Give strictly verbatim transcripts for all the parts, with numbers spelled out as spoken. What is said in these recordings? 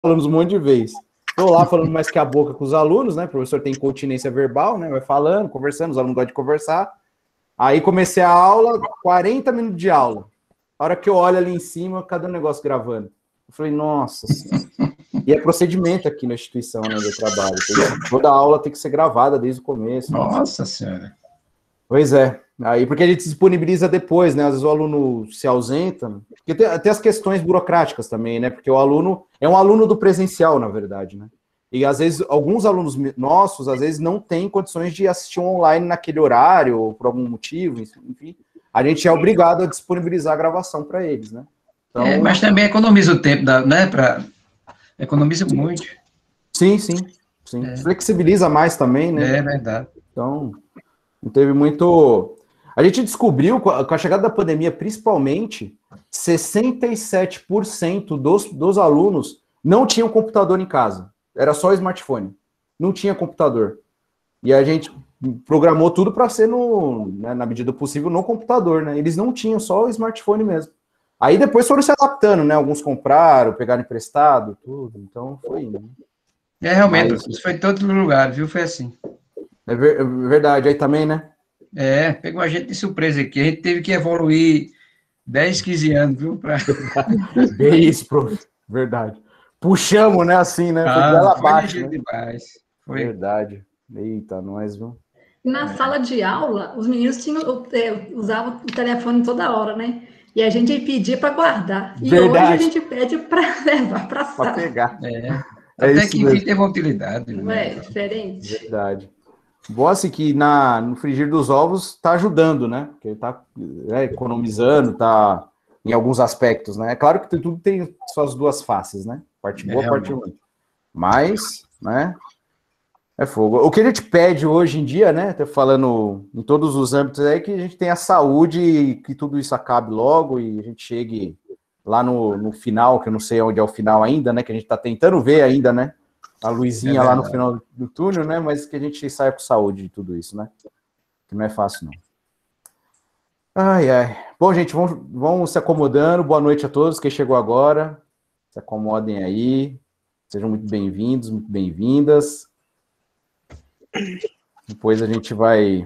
alunos um monte de vez. Estou lá falando mais que a boca com os alunos, né? O professor tem continência verbal, né? Vai falando, conversando, os alunos gostam de conversar. Aí comecei a aula, quarenta minutos de aula. A hora que eu olho ali em cima, cadê o negócio gravando? Eu falei, nossa senhora. E é procedimento aqui na instituição, né, do trabalho. Toda aula tem que ser gravada desde o começo. Nossa senhora. Pois é. Aí, porque a gente disponibiliza depois, né? Às vezes o aluno se ausenta. Porque tem, tem as questões burocráticas também, né? Porque o aluno é um aluno do presencial, na verdade, né? E às vezes, alguns alunos nossos, às vezes, não têm condições de assistir online naquele horário, ou por algum motivo, enfim. A gente é obrigado a disponibilizar a gravação para eles, né? Então, é, mas também economiza o tempo, da, né? Pra, economiza muito. Sim, sim. sim. É. Flexibiliza mais também, né? É verdade. Então, não teve muito... A gente descobriu, com a chegada da pandemia, principalmente, sessenta e sete por cento dos, dos alunos não tinham computador em casa. Era só smartphone. Não tinha computador. E a gente programou tudo para ser, no, né, na medida do possível, no computador, né? Eles não tinham, só o smartphone mesmo. Aí depois foram se adaptando, né? Alguns compraram, pegaram emprestado, tudo. Então, foi indo. Né? É, realmente, Mas... isso foi em todo lugar, viu? Foi assim. É, ver, é verdade. Aí também, né? É, pegou a gente de surpresa aqui. A gente teve que evoluir dez, quinze anos, viu? Pra... Bem isso, prof. Verdade. Puxamos, né, assim, né? Foi ah, dela foi abaixo, né? demais. Foi. Verdade. Eita, nós, viu? Na é. sala de aula, os meninos tinham, usavam o telefone toda hora, né? E a gente pedia para guardar. E Verdade. Hoje a gente pede para levar para a sala. Para pegar. É. É Até que enfim teve uma utilidade. Não né? É diferente. Verdade. Bom, assim, que na, no frigir dos ovos está ajudando, né? Porque está é, economizando, está em alguns aspectos, né? É claro que tudo tem suas duas faces, né? Parte boa, é, parte ruim. Mas, né? É fogo. O que a gente pede hoje em dia, né? Tô falando em todos os âmbitos, é que a gente tenha saúde e que tudo isso acabe logo e a gente chegue lá no, no final, que eu não sei onde é o final ainda, né? Que a gente está tentando ver ainda, né? A luzinha é lá no final do túnel, né? Mas que a gente saia com saúde de tudo isso, né? Que não é fácil, não. Ai, ai. Bom, gente, vamos, vamos se acomodando. Boa noite a todos. Quem chegou agora, se acomodem aí. Sejam muito bem-vindos, muito bem-vindas. Depois a gente vai...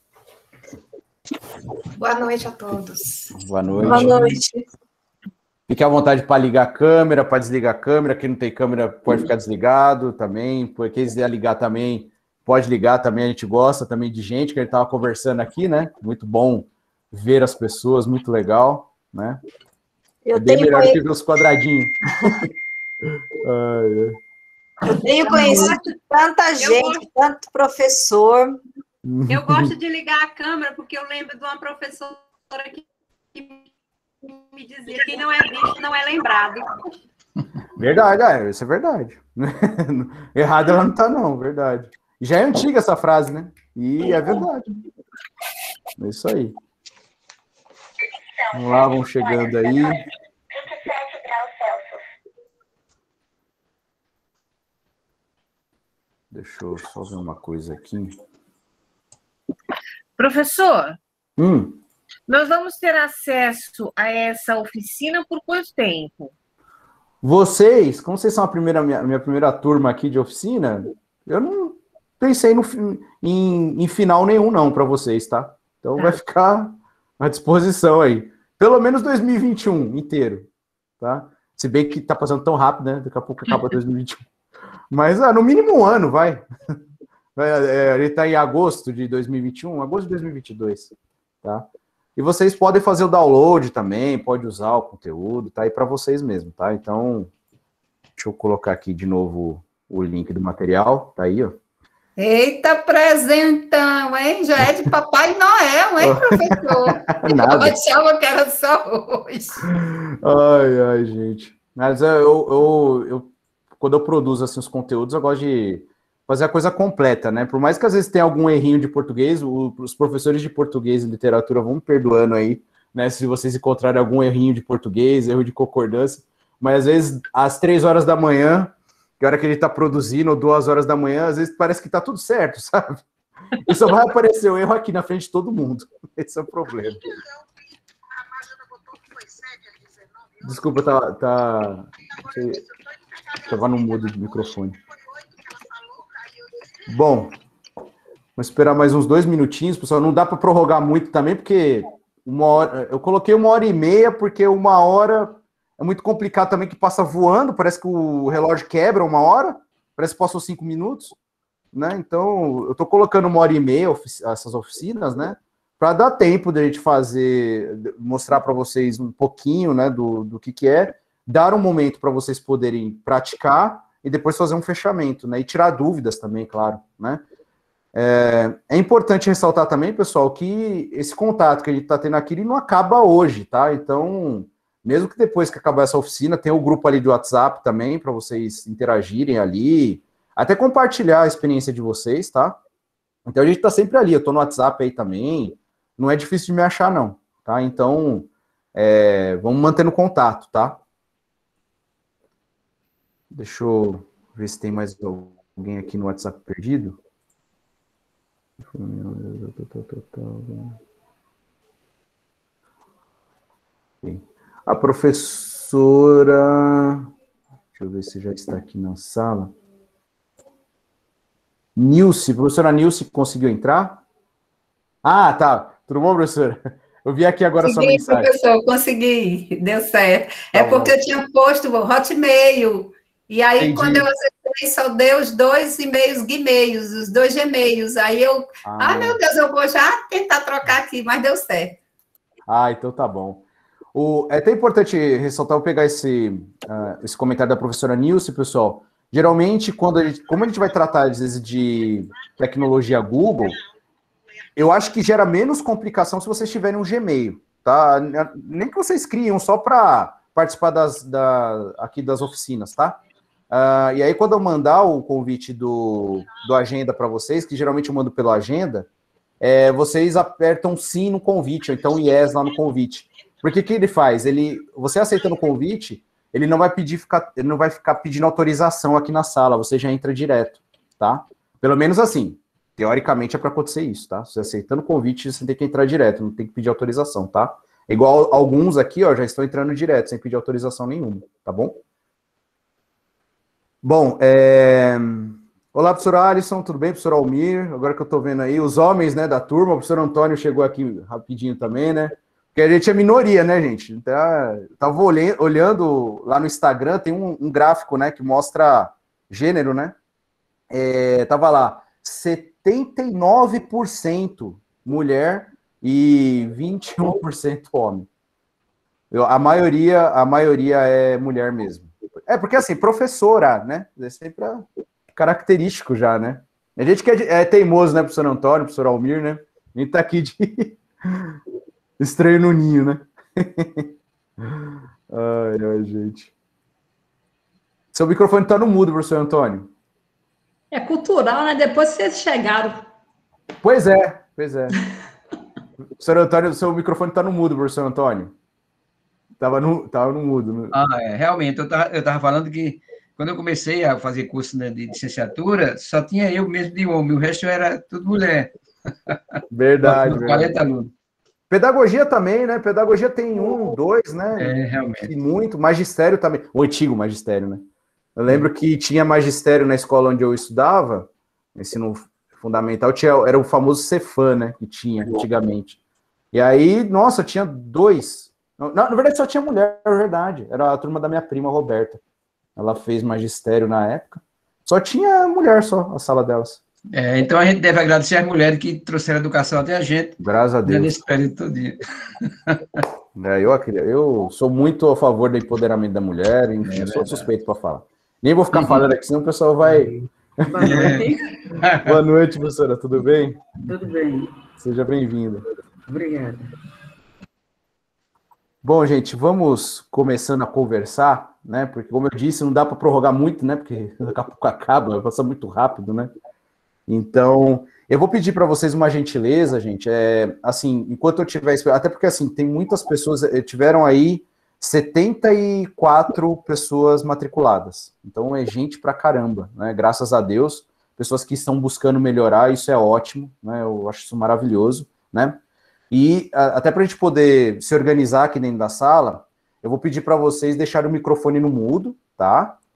Boa noite a todos. Boa noite. Boa noite. Fique à vontade para ligar a câmera, para desligar a câmera. Quem não tem câmera pode ficar desligado também. Quem quiser ligar também, pode ligar também. A gente gosta também de gente, que a gente estava conversando aqui, né? Muito bom ver as pessoas, muito legal, né? Eu é bem tenho melhor conhe... do que ver os quadradinhos. Ai, é. Eu tenho conhecido tanta gente, gosto... tanto professor. Eu gosto de ligar a câmera, porque eu lembro de uma professora que me dizia que não é visto, não é lembrado. Verdade, ah, isso é verdade. Errado ela não tá, não, verdade. Já é antiga essa frase, né? E é verdade. É isso aí. Vamos lá, vão chegando aí. Deixa eu só ver uma coisa aqui. Professor, hum. nós vamos ter acesso a essa oficina por quanto tempo? Vocês, como vocês são a primeira, minha, minha primeira turma aqui de oficina, eu não pensei no, em, em final nenhum não para vocês, tá? Então tá. Vai ficar à disposição aí. Pelo menos dois mil e vinte e um inteiro, tá? Se bem que tá passando tão rápido, né? Daqui a pouco acaba dois mil e vinte e um. Mas, ah, no mínimo um ano, vai. É, ele tá em agosto de dois mil e vinte e um, agosto de dois mil e vinte e dois, tá? E vocês podem fazer o download também, pode usar o conteúdo, tá aí para vocês mesmo, tá? Então, deixa eu colocar aqui de novo o link do material, tá aí, ó. Eita, presentão, hein? Já é de Papai Noel, hein, professor? Nada. Eu achava que era só hoje. Ai, ai, gente. Mas eu, eu, eu, quando eu produzo assim, os conteúdos, eu gosto de fazer a coisa completa, né? Por mais que às vezes tenha algum errinho de português, o, os professores de português e literatura vão me perdoando aí, né? Se vocês encontrarem algum errinho de português, erro de concordância, mas às vezes às três horas da manhã, que hora que ele tá produzindo, ou duas horas da manhã, às vezes parece que tá tudo certo, sabe? E só vai aparecer o erro aqui na frente de todo mundo. Esse é o problema. Desculpa, tá... tá... Estava no mudo de microfone. Bom, vamos esperar mais uns dois minutinhos, pessoal. Não dá para prorrogar muito também, porque uma hora, eu coloquei uma hora e meia, porque uma hora é muito complicado também, que passa voando. Parece que o relógio quebra uma hora, parece que passou cinco minutos, né? Então, eu estou colocando uma hora e meia essas oficinas, né? Para dar tempo de a gente fazer, mostrar para vocês um pouquinho, né, do, do que, que é, dar um momento para vocês poderem praticar e depois fazer um fechamento, né? E tirar dúvidas também, claro, né? É, é importante ressaltar também, pessoal, que esse contato que a gente está tendo aqui, ele não acaba hoje, tá? Então, mesmo que depois que acabar essa oficina, tem o grupo ali do WhatsApp também, para vocês interagirem ali, até compartilhar a experiência de vocês, tá? Então, a gente está sempre ali, eu estou no WhatsApp aí também, não é difícil de me achar, não, tá? Então, é, vamos mantendo contato, tá? Deixa eu ver se tem mais alguém aqui no WhatsApp perdido. A professora... Deixa eu ver se já está aqui na sala. Nilce, professora Nilce, conseguiu entrar? Ah, tá. Tudo bom, professora? Eu vi aqui agora consegui, sua mensagem. Professor, consegui, deu certo. Tá é bom. porque eu tinha posto o Hotmail, e aí Entendi. quando eu acessei, só deu os dois e-mails Gmails, os dois Gmails. Aí eu, ah. ah, meu Deus, eu vou já tentar trocar aqui, mas deu certo. Ah, então tá bom. O, é até importante ressaltar, eu pegar esse, uh, esse comentário da professora Nilce, pessoal. Geralmente, quando a gente, como a gente vai tratar, às vezes, de tecnologia Google, eu acho que gera menos complicação se vocês tiverem um Gmail, tá? Nem que vocês criem só para participar das, da, aqui das oficinas, tá? Uh, e aí, quando eu mandar o convite do, do Agenda para vocês, que geralmente eu mando pelo Agenda, é, vocês apertam sim no convite, ou então yes lá no convite. Porque o que ele faz? Ele, você aceitando o convite, ele não vai pedir, ficar, ele não vai ficar pedindo autorização aqui na sala, você já entra direto, tá? Pelo menos assim. Teoricamente é para acontecer isso, tá? Você aceitando o convite, você tem que entrar direto, não tem que pedir autorização, tá? Igual alguns aqui, ó, já estão entrando direto, sem pedir autorização nenhuma, tá bom? Bom, é... olá, professor Alisson, tudo bem, professor Almir? Agora que eu tô vendo aí, os homens, né, da turma, o professor Antônio chegou aqui rapidinho também, né? Porque a gente é minoria, né, gente? Tá, tava olhando lá no Instagram, tem um, um gráfico, né, que mostra gênero, né? É, tava lá, setenta e nove por cento mulher e vinte e um por cento homem. Eu, a maioria, a maioria é mulher mesmo. É porque assim, professora, né? É sempre característico já, né? A gente que é, é teimoso, né, professor Antônio, professor Almir, né? A gente tá aqui de estranho no ninho, né? Ai, ai, gente. Seu microfone tá no mudo, professor Antônio. É cultural, né? Depois vocês chegaram. Pois é, pois é. Professor Antônio, seu microfone tá no mudo, professor Antônio. Tava no, tava no mudo. No... Ah, é, realmente, eu tava, eu tava falando que quando eu comecei a fazer curso, né, de licenciatura, só tinha eu mesmo de homem, o resto era tudo mulher. Verdade, quarenta alunos. Pedagogia também, né? Pedagogia tem um, dois, né? É, realmente. E muito. Magistério também. O antigo magistério, né? Eu lembro que tinha magistério na escola onde eu estudava, ensino fundamental, tinha, era o famoso Cefam, né? Que tinha antigamente. E aí, nossa, tinha dois. Na, na verdade, só tinha mulher, é verdade. Era a turma da minha prima, Roberta. Ela fez magistério na época. Só tinha mulher, só, a sala delas. É, então a gente deve agradecer às mulheres que trouxeram a educação até a gente. Graças a Deus. Nesse período todinho. É, eu, eu sou muito a favor do empoderamento da mulher, enfim, é, eu sou suspeito para falar. Nem vou ficar falando aqui, senão o pessoal vai... Boa noite. Boa noite, professora, tudo bem? Tudo bem. Seja bem-vinda. Obrigada. Bom, gente, vamos começando a conversar, né? Porque, como eu disse, não dá para prorrogar muito, né? Porque daqui a pouco acaba, vai passar muito rápido, né? Então, eu vou pedir para vocês uma gentileza, gente. É, assim, enquanto eu tiver... Até porque, assim, tem muitas pessoas... Tiveram aí setenta e quatro pessoas matriculadas. Então, é gente pra caramba, né? Graças a Deus. Pessoas que estão buscando melhorar, isso é ótimo, né? Eu acho isso maravilhoso, né? E a, até para a gente poder se organizar aqui dentro da sala, eu vou pedir para vocês deixarem o microfone no mudo, tá?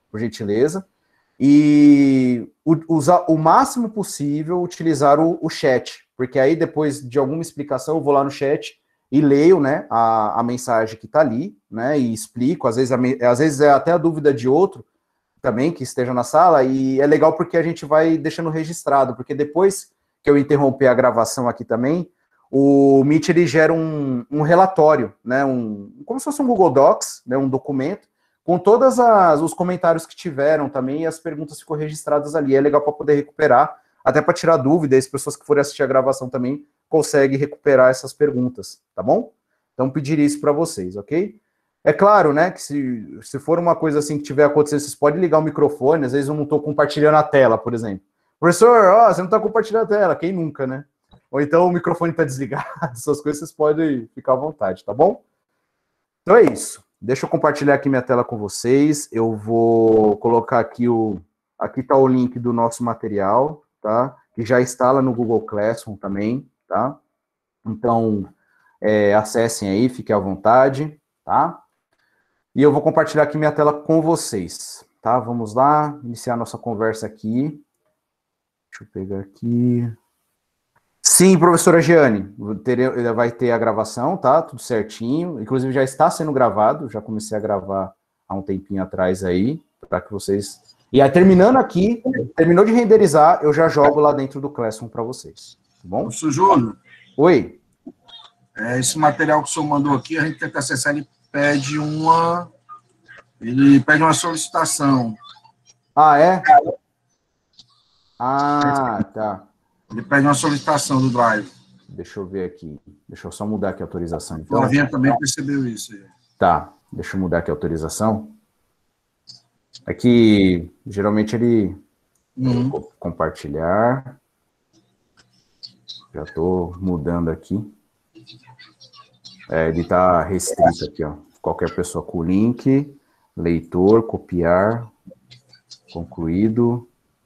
por gentileza. E usar o máximo possível, utilizar o, o chat, porque aí depois de alguma explicação eu vou lá no chat e leio, né, a, a mensagem que está ali, né, e explico, às vezes, a, às vezes é até a dúvida de outro também que esteja na sala, e é legal porque a gente vai deixando registrado, porque depois que eu interromper a gravação aqui também, o Meet ele gera um, um relatório, né, um, como se fosse um Google Docs, né, um documento, com todos os comentários que tiveram também, e as perguntas ficam registradas ali. É legal para poder recuperar, até para tirar dúvida, e as pessoas que forem assistir a gravação também conseguem recuperar essas perguntas, tá bom? Então, pedir isso para vocês, ok? É claro, né, que se, se for uma coisa assim que tiver acontecendo, vocês podem ligar o microfone, às vezes eu não estou compartilhando a tela, por exemplo. Professor, ó, você não está compartilhando a tela, quem nunca, né? Ou então o microfone está desligado, essas coisas vocês podem ficar à vontade, tá bom? Então é isso. Deixa eu compartilhar aqui minha tela com vocês. Eu vou colocar aqui o... Aqui está o link do nosso material, tá? Que já está lá no Google Classroom também, tá? Então, é, acessem aí, fiquem à vontade, tá? E eu vou compartilhar aqui minha tela com vocês, tá? Vamos lá, iniciar nossa conversa aqui. Deixa eu pegar aqui... Sim, professora Giane, vai ter a gravação, tá? Tudo certinho. Inclusive já está sendo gravado, já comecei a gravar há um tempinho atrás aí, para que vocês... E aí, terminando aqui, terminou de renderizar, eu já jogo lá dentro do Classroom para vocês, tá bom? Professor Júlio. Oi. É, esse material que o senhor mandou aqui, a gente tenta acessar, ele pede uma... Ele pede uma solicitação. Ah, é? Ah, tá. Ele pede uma solicitação do Drive. Deixa eu ver aqui. Deixa eu só mudar aqui a autorização. Então. O Flavinha também percebeu isso. Aí. Tá. Deixa eu mudar aqui a autorização. É que, geralmente, ele... Uhum. Compartilhar. Já estou mudando aqui. É, ele está restrito aqui, ó. Qualquer pessoa com o link. Leitor, copiar. Concluído.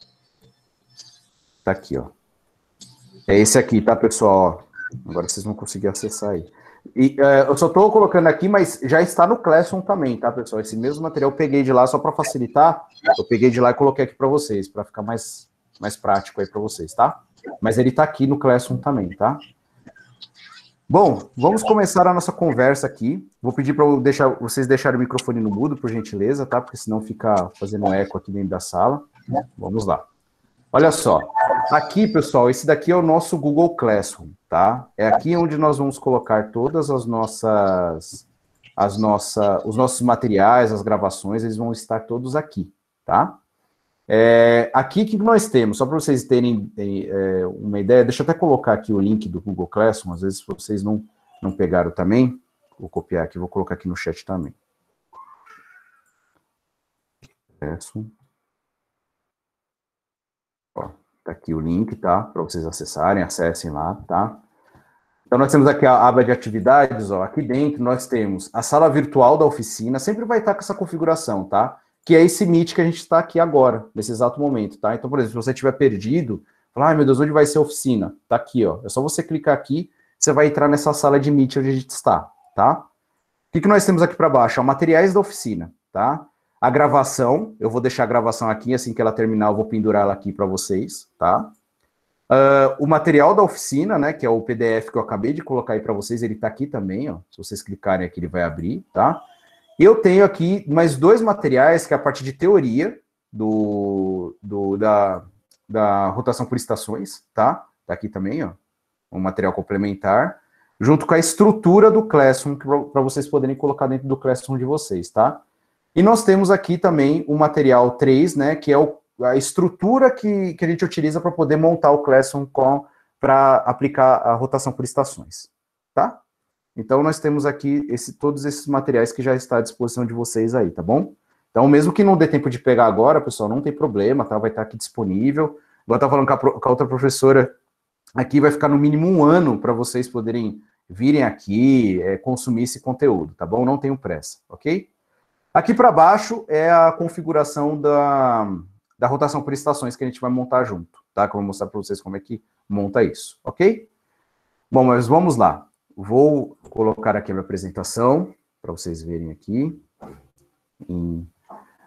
Tá aqui, ó. É esse aqui, tá, pessoal? Agora vocês vão conseguir acessar aí. E, uh, eu só estou colocando aqui, mas já está no Classroom também, tá, pessoal? Esse mesmo material eu peguei de lá só para facilitar. Eu peguei de lá e coloquei aqui para vocês, para ficar mais, mais prático aí para vocês, tá? Mas ele está aqui no Classroom também, tá? Bom, vamos começar a nossa conversa aqui. Vou pedir para deixar, vocês deixarem o microfone no mudo, por gentileza, tá? Porque senão fica fazendo eco aqui dentro da sala. Vamos lá. Olha só, aqui, pessoal, esse daqui é o nosso Google Classroom, tá? É aqui onde nós vamos colocar todas as nossas, as nossa, os nossos materiais, as gravações, eles vão estar todos aqui, tá? É, aqui, o que nós temos? Só para vocês terem é, uma ideia, deixa eu até colocar aqui o link do Google Classroom, às vezes vocês não, não pegaram também, vou copiar aqui, vou colocar aqui no chat também. Classroom. Ó, tá aqui o link, tá? Para vocês acessarem, acessem lá, tá? Então, nós temos aqui a aba de atividades, ó. Aqui dentro nós temos a sala virtual da oficina, sempre vai estar com essa configuração, tá? Que é esse Meet que a gente está aqui agora, nesse exato momento, tá? Então, por exemplo, se você estiver perdido, falar, ai meu Deus, onde vai ser a oficina? Tá aqui, ó. É só você clicar aqui, você vai entrar nessa sala de Meet onde a gente está, tá? O que, que nós temos aqui para baixo? Ó, materiais da oficina, tá? A gravação, eu vou deixar a gravação aqui, assim que ela terminar, eu vou pendurar ela aqui para vocês, tá? Uh, o material da oficina, né, que é o P D F que eu acabei de colocar aí para vocês, ele tá aqui também, ó. Se vocês clicarem aqui, ele vai abrir, tá? Eu tenho aqui mais dois materiais, que é a parte de teoria do, do, da, da rotação por estações, tá? Tá aqui também, ó, um material complementar, junto com a estrutura do Classroom, para vocês poderem colocar dentro do Classroom de vocês, tá? E nós temos aqui também o material três, né, que é o, a estrutura que, que a gente utiliza para poder montar o Classroom para aplicar a rotação por estações, tá? Então, nós temos aqui esse, todos esses materiais que já está à disposição de vocês aí, tá bom? Então, mesmo que não dê tempo de pegar agora, pessoal, não tem problema, tá? Vai estar aqui disponível. Vou estar falando com a, com a outra professora aqui, vai ficar no mínimo um ano para vocês poderem virem aqui, é, consumir esse conteúdo, tá bom? Não tenho pressa, ok? Aqui para baixo é a configuração da, da rotação por estações que a gente vai montar junto, tá? Que eu vou mostrar para vocês como é que monta isso, ok? Bom, mas vamos lá. Vou colocar aqui a minha apresentação, para vocês verem aqui, em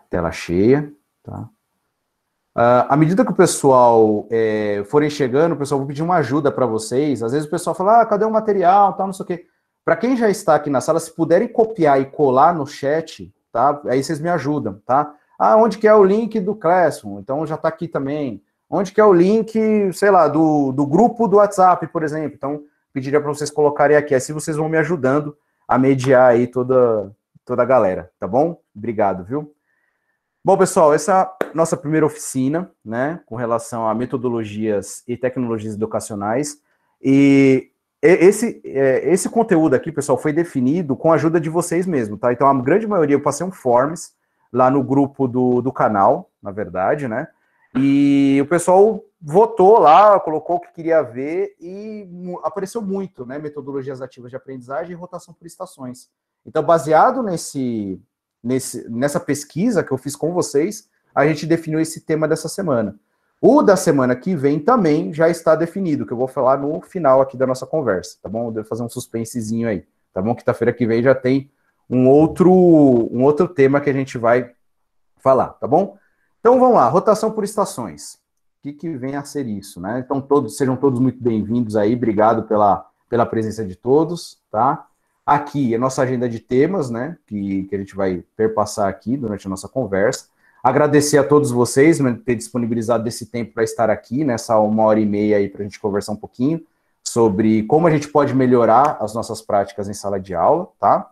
Tela cheia, tá? Uh, à medida que o pessoal é, forem chegando, o pessoal vai pedir uma ajuda para vocês. Às vezes o pessoal fala, ah, cadê o material, tal, não sei o quê. Para quem já está aqui na sala, se puderem copiar e colar no chat, tá? Aí vocês me ajudam, tá? Ah, onde que é o link do Classroom? Então já está aqui também. Onde que é o link, sei lá, do, do grupo do WhatsApp, por exemplo? Então, pediria para vocês colocarem aqui. Assim vocês vão me ajudando a mediar aí toda, toda a galera, tá bom? Obrigado, viu? Bom, pessoal, essa é a nossa primeira oficina, né, com relação a metodologias e tecnologias educacionais, e esse, esse conteúdo aqui, pessoal, foi definido com a ajuda de vocês mesmos, tá? Então, a grande maioria, eu passei um forms lá no grupo do, do canal, na verdade, né, e o pessoal votou lá, colocou o que queria ver, e apareceu muito, né, metodologias ativas de aprendizagem e rotação por estações. Então, baseado nesse... Nesse, nessa pesquisa que eu fiz com vocês, a gente definiu esse tema dessa semana. O da semana que vem também já está definido, que eu vou falar no final aqui da nossa conversa, tá bom? Eu devo fazer um suspensezinho aí, tá bom? Quinta-feira que vem já tem um outro, um outro tema que a gente vai falar, tá bom? Então vamos lá, rotação por estações. O que, que vem a ser isso, né? Então todos, sejam todos muito bem-vindos aí, obrigado pela, pela presença de todos, tá? Aqui a nossa agenda de temas, né, que, que a gente vai perpassar aqui durante a nossa conversa. Agradecer a todos vocês, né, ter disponibilizado esse tempo para estar aqui, nessa uma hora e meia aí para a gente conversar um pouquinho sobre como a gente pode melhorar as nossas práticas em sala de aula, tá?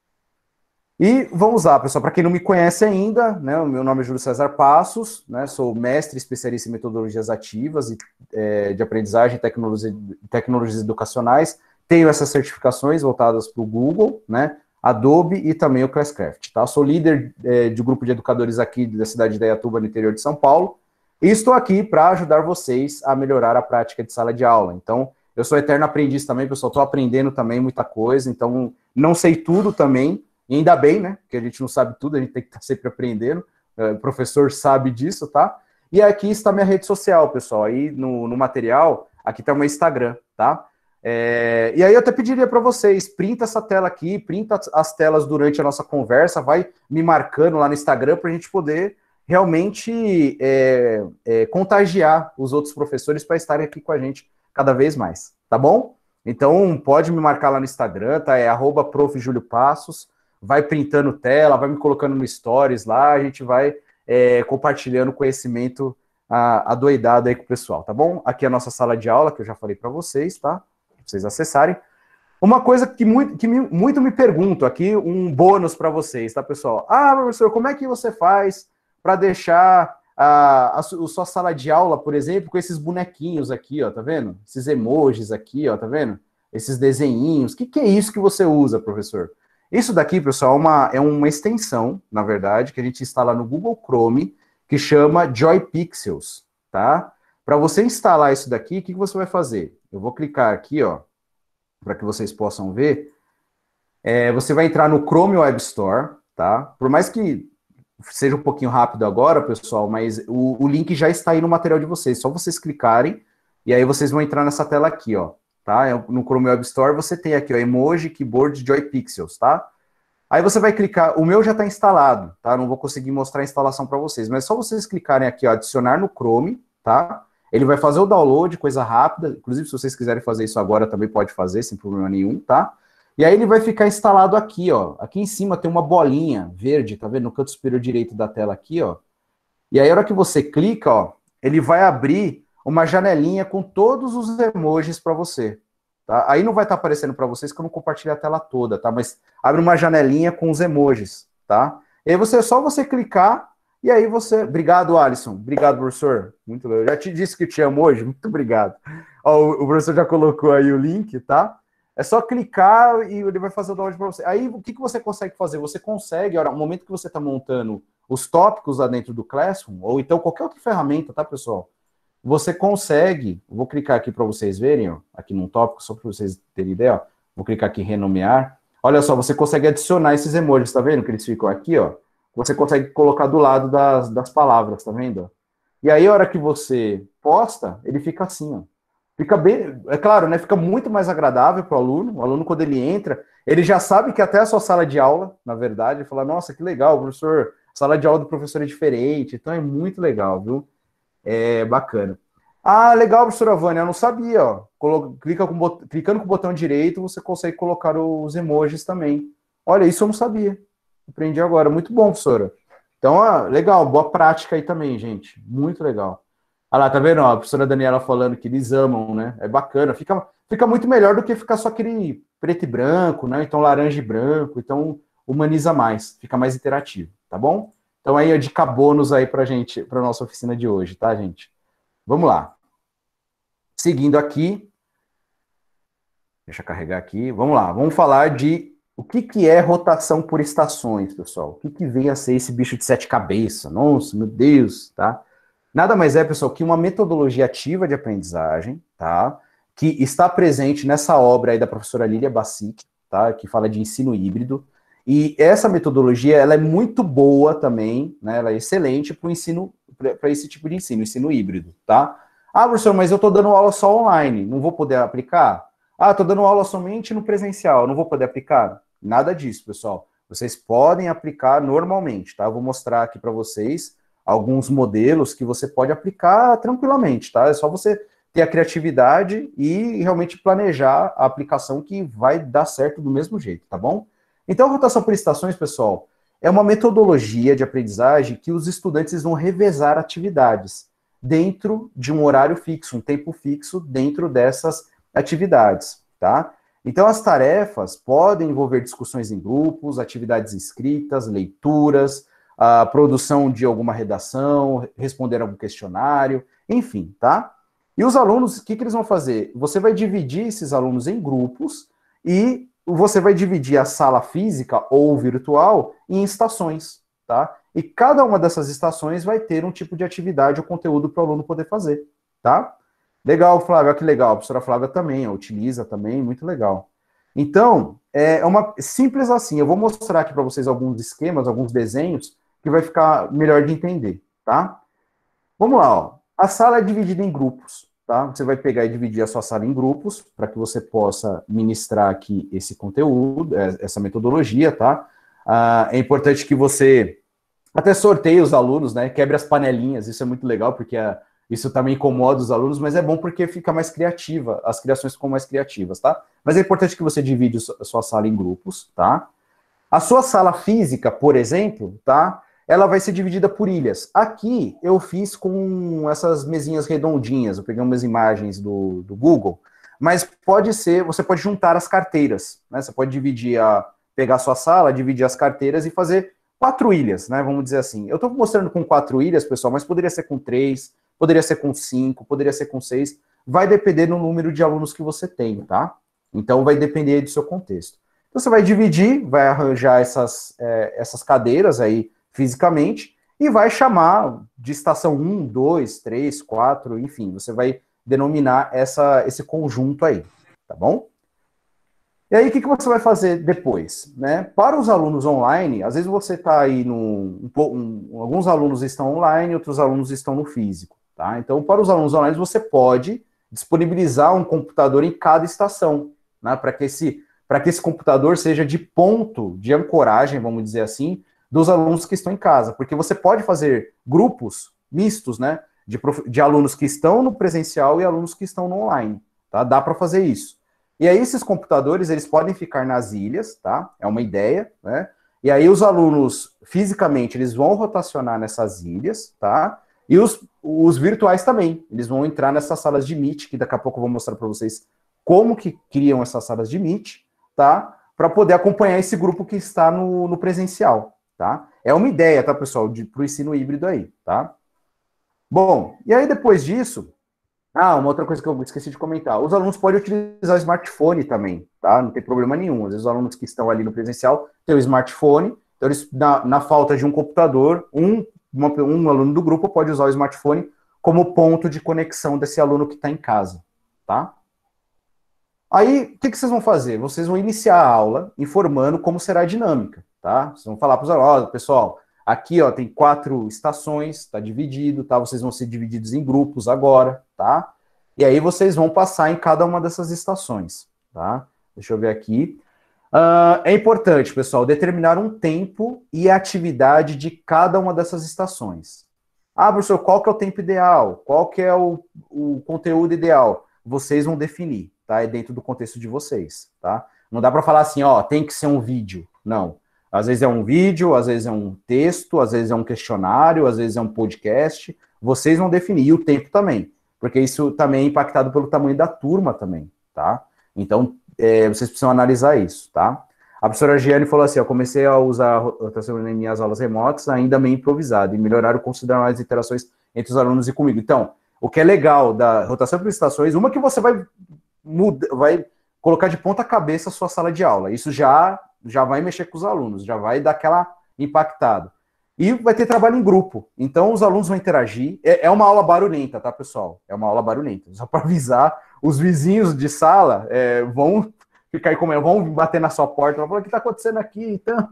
E vamos lá, pessoal, para quem não me conhece ainda, né, o meu nome é Júlio César Passos, né, sou mestre especialista em metodologias ativas e, é, de aprendizagem e tecnologia, tecnologias educacionais. Tenho essas certificações voltadas para o Google, né, Adobe e também o Classcraft, tá? Sou líder é, de grupo de educadores aqui da cidade de Indaiatuba, no interior de São Paulo, e estou aqui para ajudar vocês a melhorar a prática de sala de aula. Então, eu sou eterno aprendiz também, pessoal, estou aprendendo também muita coisa, então não sei tudo também, e ainda bem, né, porque a gente não sabe tudo, a gente tem que estar sempre aprendendo, o professor sabe disso, tá? E aqui está minha rede social, pessoal, aí no, no material, aqui está o meu Instagram, tá? É, e aí eu até pediria para vocês, printa essa tela aqui, printa as telas durante a nossa conversa, vai me marcando lá no Instagram para a gente poder realmente é, é, contagiar os outros professores para estarem aqui com a gente cada vez mais, tá bom? Então pode me marcar lá no Instagram, tá? É arroba prof Júlio Passos, vai printando tela, vai me colocando no stories lá, a gente vai é, compartilhando conhecimento a, adoidado aí com o pessoal, tá bom? Aqui é a nossa sala de aula, que eu já falei para vocês, tá? Vocês acessarem. Uma coisa que muito, que me, muito me pergunto aqui, um bônus para vocês, tá, pessoal? Ah, professor, como é que você faz para deixar a, a, a sua sala de aula, por exemplo, com esses bonequinhos aqui, ó, tá vendo? Esses emojis aqui, ó, tá vendo? Esses desenhinhos. O que, que é isso que você usa, professor? Isso daqui, pessoal, é uma, é uma extensão, na verdade, que a gente instala no Google Chrome, que chama Joy Pixels, tá? Para você instalar isso daqui, o que, que você vai fazer? Eu vou clicar aqui, ó, para que vocês possam ver. É, você vai entrar no Chrome Web Store, tá? Por mais que seja um pouquinho rápido agora, pessoal, mas o, o link já está aí no material de vocês. Só vocês clicarem e aí vocês vão entrar nessa tela aqui, ó, tá? No Chrome Web Store você tem aqui, ó, Emoji, Keyboard, Joy Pixels, tá? Aí você vai clicar, o meu já está instalado, tá? Não vou conseguir mostrar a instalação para vocês, mas é só vocês clicarem aqui, ó, adicionar no Chrome, tá? Ele vai fazer o download, coisa rápida, inclusive se vocês quiserem fazer isso agora, também pode fazer, sem problema nenhum, tá? E aí ele vai ficar instalado aqui, ó. Aqui em cima tem uma bolinha verde, tá vendo? No canto superior direito da tela aqui, ó. E aí a hora que você clica, ó, ele vai abrir uma janelinha com todos os emojis para você, tá? Aí não vai estar tá aparecendo para vocês que eu não compartilhei a tela toda, tá? Mas abre uma janelinha com os emojis, tá? E aí você, é só você clicar. E aí você... Obrigado, Alisson. Obrigado, professor. Muito legal. Eu já te disse que te amo hoje. Muito obrigado. Ó, o, o professor já colocou aí o link, tá? É só clicar e ele vai fazer o download para você. Aí, o que, que você consegue fazer? Você consegue, no momento que você está montando os tópicos lá dentro do Classroom, ou então qualquer outra ferramenta, tá, pessoal? Você consegue... Vou clicar aqui para vocês verem, ó, aqui num tópico, só para vocês terem ideia, ó. Vou clicar aqui em renomear. Olha só, você consegue adicionar esses emojis, tá vendo? Que eles ficam aqui, ó. Você consegue colocar do lado das, das palavras, tá vendo? E aí, a hora que você posta, ele fica assim, ó. Fica bem, é claro, né? Fica muito mais agradável para o aluno. O aluno, quando ele entra, ele já sabe que até a sua sala de aula, na verdade, ele fala, nossa, que legal, o professor sala de aula do professor é diferente, então é muito legal, viu? É bacana. Ah, legal, professora Vânia, eu não sabia, ó. Colo clica com bot... Clicando com o botão direito, você consegue colocar os emojis também. Olha, isso eu não sabia. Aprendi agora. Muito bom, professora. Então, ah, legal, boa prática aí também, gente. Muito legal. Ah lá, tá vendo? Ó, a professora Daniela falando que eles amam, né? É bacana. Fica, fica muito melhor do que ficar só aquele preto e branco, né? Então, laranja e branco. Então, humaniza mais. Fica mais interativo, tá bom? Então, aí, a dica bônus aí pra gente, pra nossa oficina de hoje, tá, gente? Vamos lá. Seguindo aqui. Deixa eu carregar aqui. Vamos lá. Vamos falar de o que, que é rotação por estações, pessoal. O que, que vem a ser esse bicho de sete cabeças? Nossa, meu Deus, tá? Nada mais é, pessoal, que uma metodologia ativa de aprendizagem, tá? Que está presente nessa obra aí da professora Lília Bassic, tá? Que fala de ensino híbrido. E essa metodologia, ela é muito boa também, né? Ela é excelente para o ensino, para esse tipo de ensino, ensino híbrido, tá? Ah, professor, mas eu estou dando aula só online, não vou poder aplicar? Ah, estou dando aula somente no presencial, não vou poder aplicar? Nada disso, pessoal. Vocês podem aplicar normalmente, tá? Eu vou mostrar aqui para vocês alguns modelos que você pode aplicar tranquilamente, tá? É só você ter a criatividade e realmente planejar a aplicação que vai dar certo do mesmo jeito, tá bom? Então, a rotação por estações, pessoal, é uma metodologia de aprendizagem que os estudantes vão revezar atividades dentro de um horário fixo, um tempo fixo dentro dessas atividades, tá? Então, as tarefas podem envolver discussões em grupos, atividades escritas, leituras, a produção de alguma redação, responder algum questionário, enfim, tá? E os alunos, o que, que eles vão fazer? Você vai dividir esses alunos em grupos e você vai dividir a sala física ou virtual em estações, tá? E cada uma dessas estações vai ter um tipo de atividade ou conteúdo para o aluno poder fazer, tá? Legal, Flávia, que legal. A professora Flávia também, utiliza também, muito legal. Então, é uma simples assim. Eu vou mostrar aqui para vocês alguns esquemas, alguns desenhos, que vai ficar melhor de entender, tá? Vamos lá, ó. A sala é dividida em grupos, tá? Você vai pegar e dividir a sua sala em grupos, para que você possa ministrar aqui esse conteúdo, essa metodologia, tá? Ah, é importante que você até sorteie os alunos, né? Quebre as panelinhas, isso é muito legal, porque a Isso também incomoda os alunos, mas é bom porque fica mais criativa, as criações ficam mais criativas, tá? Mas é importante que você divide a sua sala em grupos, tá? A sua sala física, por exemplo, tá? Ela vai ser dividida por ilhas. Aqui eu fiz com essas mesinhas redondinhas, eu peguei umas imagens do, do Google, mas pode ser, você pode juntar as carteiras, né? Você pode dividir a, pegar a sua sala, dividir as carteiras e fazer quatro ilhas, né? Vamos dizer assim. Eu tô mostrando com quatro ilhas, pessoal, mas poderia ser com três, poderia ser com cinco, poderia ser com seis, vai depender do número de alunos que você tem, tá? Então vai depender do seu contexto. Então você vai dividir, vai arranjar essas, é, essas cadeiras aí fisicamente e vai chamar de estação um, dois, três, quatro, enfim, você vai denominar essa, esse conjunto aí, tá bom? E aí, o que, que você vai fazer depois, né? Para os alunos online, às vezes você está aí no... Um, um, alguns alunos estão online, outros alunos estão no físico, tá? Então, para os alunos online, você pode disponibilizar um computador em cada estação, né? Para que esse, para que esse computador seja de ponto de ancoragem, vamos dizer assim, dos alunos que estão em casa. Porque você pode fazer grupos mistos, né? De, prof... de alunos que estão no presencial e alunos que estão no online, tá? Dá para fazer isso. E aí esses computadores, eles podem ficar nas ilhas, tá? É uma ideia, né? E aí os alunos, fisicamente, eles vão rotacionar nessas ilhas, tá? E os, os virtuais também, eles vão entrar nessas salas de Meet, que daqui a pouco eu vou mostrar para vocês como que criam essas salas de Meet, tá? Para poder acompanhar esse grupo que está no, no presencial, tá? É uma ideia, tá, pessoal, para o ensino híbrido aí, tá? Bom, e aí depois disso... Ah, uma outra coisa que eu esqueci de comentar. Os alunos podem utilizar o smartphone também, tá? Não tem problema nenhum. Às vezes os alunos que estão ali no presencial têm o smartphone, então eles, na, na falta de um computador, um, uma, um aluno do grupo pode usar o smartphone como ponto de conexão desse aluno que está em casa, tá? Aí, o que, que vocês vão fazer? Vocês vão iniciar a aula informando como será a dinâmica, tá? Vocês vão falar para os alunos, pessoal, aqui, ó, tem quatro estações, está dividido, tá? Vocês vão ser divididos em grupos agora, tá? E aí vocês vão passar em cada uma dessas estações, tá? Deixa eu ver aqui. Uh, é importante, pessoal, determinar um tempo e atividade de cada uma dessas estações. Ah, professor, qual que é o tempo ideal? Qual que é o, o conteúdo ideal? Vocês vão definir, tá? É dentro do contexto de vocês, tá? Não dá para falar assim, ó, tem que ser um vídeo. Não. Às vezes é um vídeo, às vezes é um texto, às vezes é um questionário, às vezes é um podcast. Vocês vão definir, e o tempo também, porque isso também é impactado pelo tamanho da turma também, tá? Então, é, vocês precisam analisar isso, tá? A professora Giane falou assim, eu comecei a usar a rotação em minhas aulas remotas, ainda meio improvisado, e melhoraram consideravelmente as interações entre os alunos e comigo. Então, o que é legal da rotação por estações, uma que você vai, muda, vai colocar de ponta cabeça a sua sala de aula, isso já, já vai mexer com os alunos, já vai dar aquela impactada. E vai ter trabalho em grupo, então os alunos vão interagir, é, é uma aula barulhenta, tá, pessoal? É uma aula barulhenta, só para avisar, os vizinhos de sala é, vão ficar aí comendo, vão bater na sua porta, vão falar, o que está acontecendo aqui? Então,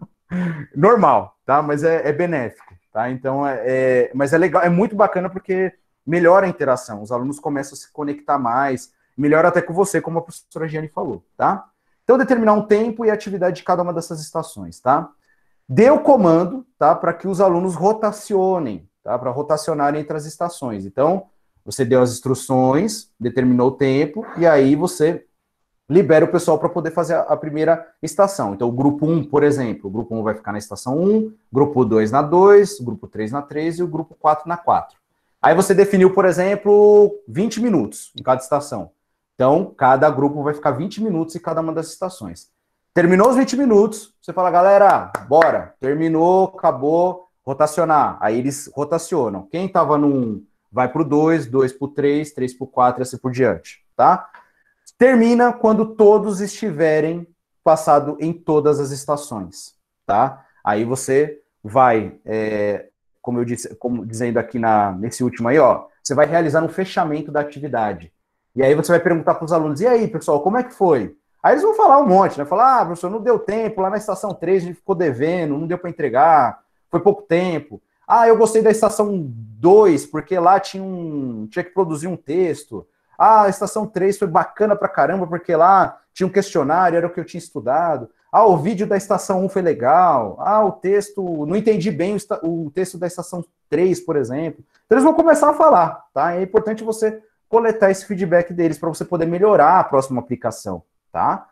normal, tá? Mas é, é benéfico, tá? Então, é, é, mas é legal, é muito bacana porque melhora a interação, os alunos começam a se conectar mais, melhora até com você, como a professora Giane falou, tá? Então, determinar um tempo e atividade de cada uma dessas estações, tá? Dê o comando, tá? Para que os alunos rotacionem, tá? Para rotacionarem entre as estações. Então, você deu as instruções, determinou o tempo, e aí você libera o pessoal para poder fazer a, a primeira estação. Então, o grupo um, por exemplo, o grupo um vai ficar na estação um, grupo dois na dois, grupo três na três e o grupo quatro na quatro. Aí você definiu, por exemplo, vinte minutos em cada estação. Então, cada grupo vai ficar vinte minutos em cada uma das estações. Terminou os vinte minutos, você fala, galera, bora, terminou, acabou, rotacionar. Aí eles rotacionam. Quem estava no um vai para o dois, dois para o três, três para o quatro e assim por diante, tá? Termina quando todos estiverem passado em todas as estações, tá? Aí você vai, é, como eu disse, como dizendo aqui na, nesse último aí, ó, você vai realizar um fechamento da atividade. E aí você vai perguntar para os alunos, e aí, pessoal, como é que foi? Aí eles vão falar um monte, né? Falar, ah, professor, não deu tempo, lá na estação três a gente ficou devendo, não deu para entregar, foi pouco tempo. Ah, eu gostei da estação dois, porque lá tinha, um, tinha que produzir um texto. Ah, a estação três foi bacana pra caramba, porque lá tinha um questionário, era o que eu tinha estudado. Ah, o vídeo da estação um foi legal. Ah, o texto, não entendi bem o, o texto da estação três, por exemplo. Então eles vão começar a falar, tá? É importante você coletar esse feedback deles para você poder melhorar a próxima aplicação, tá?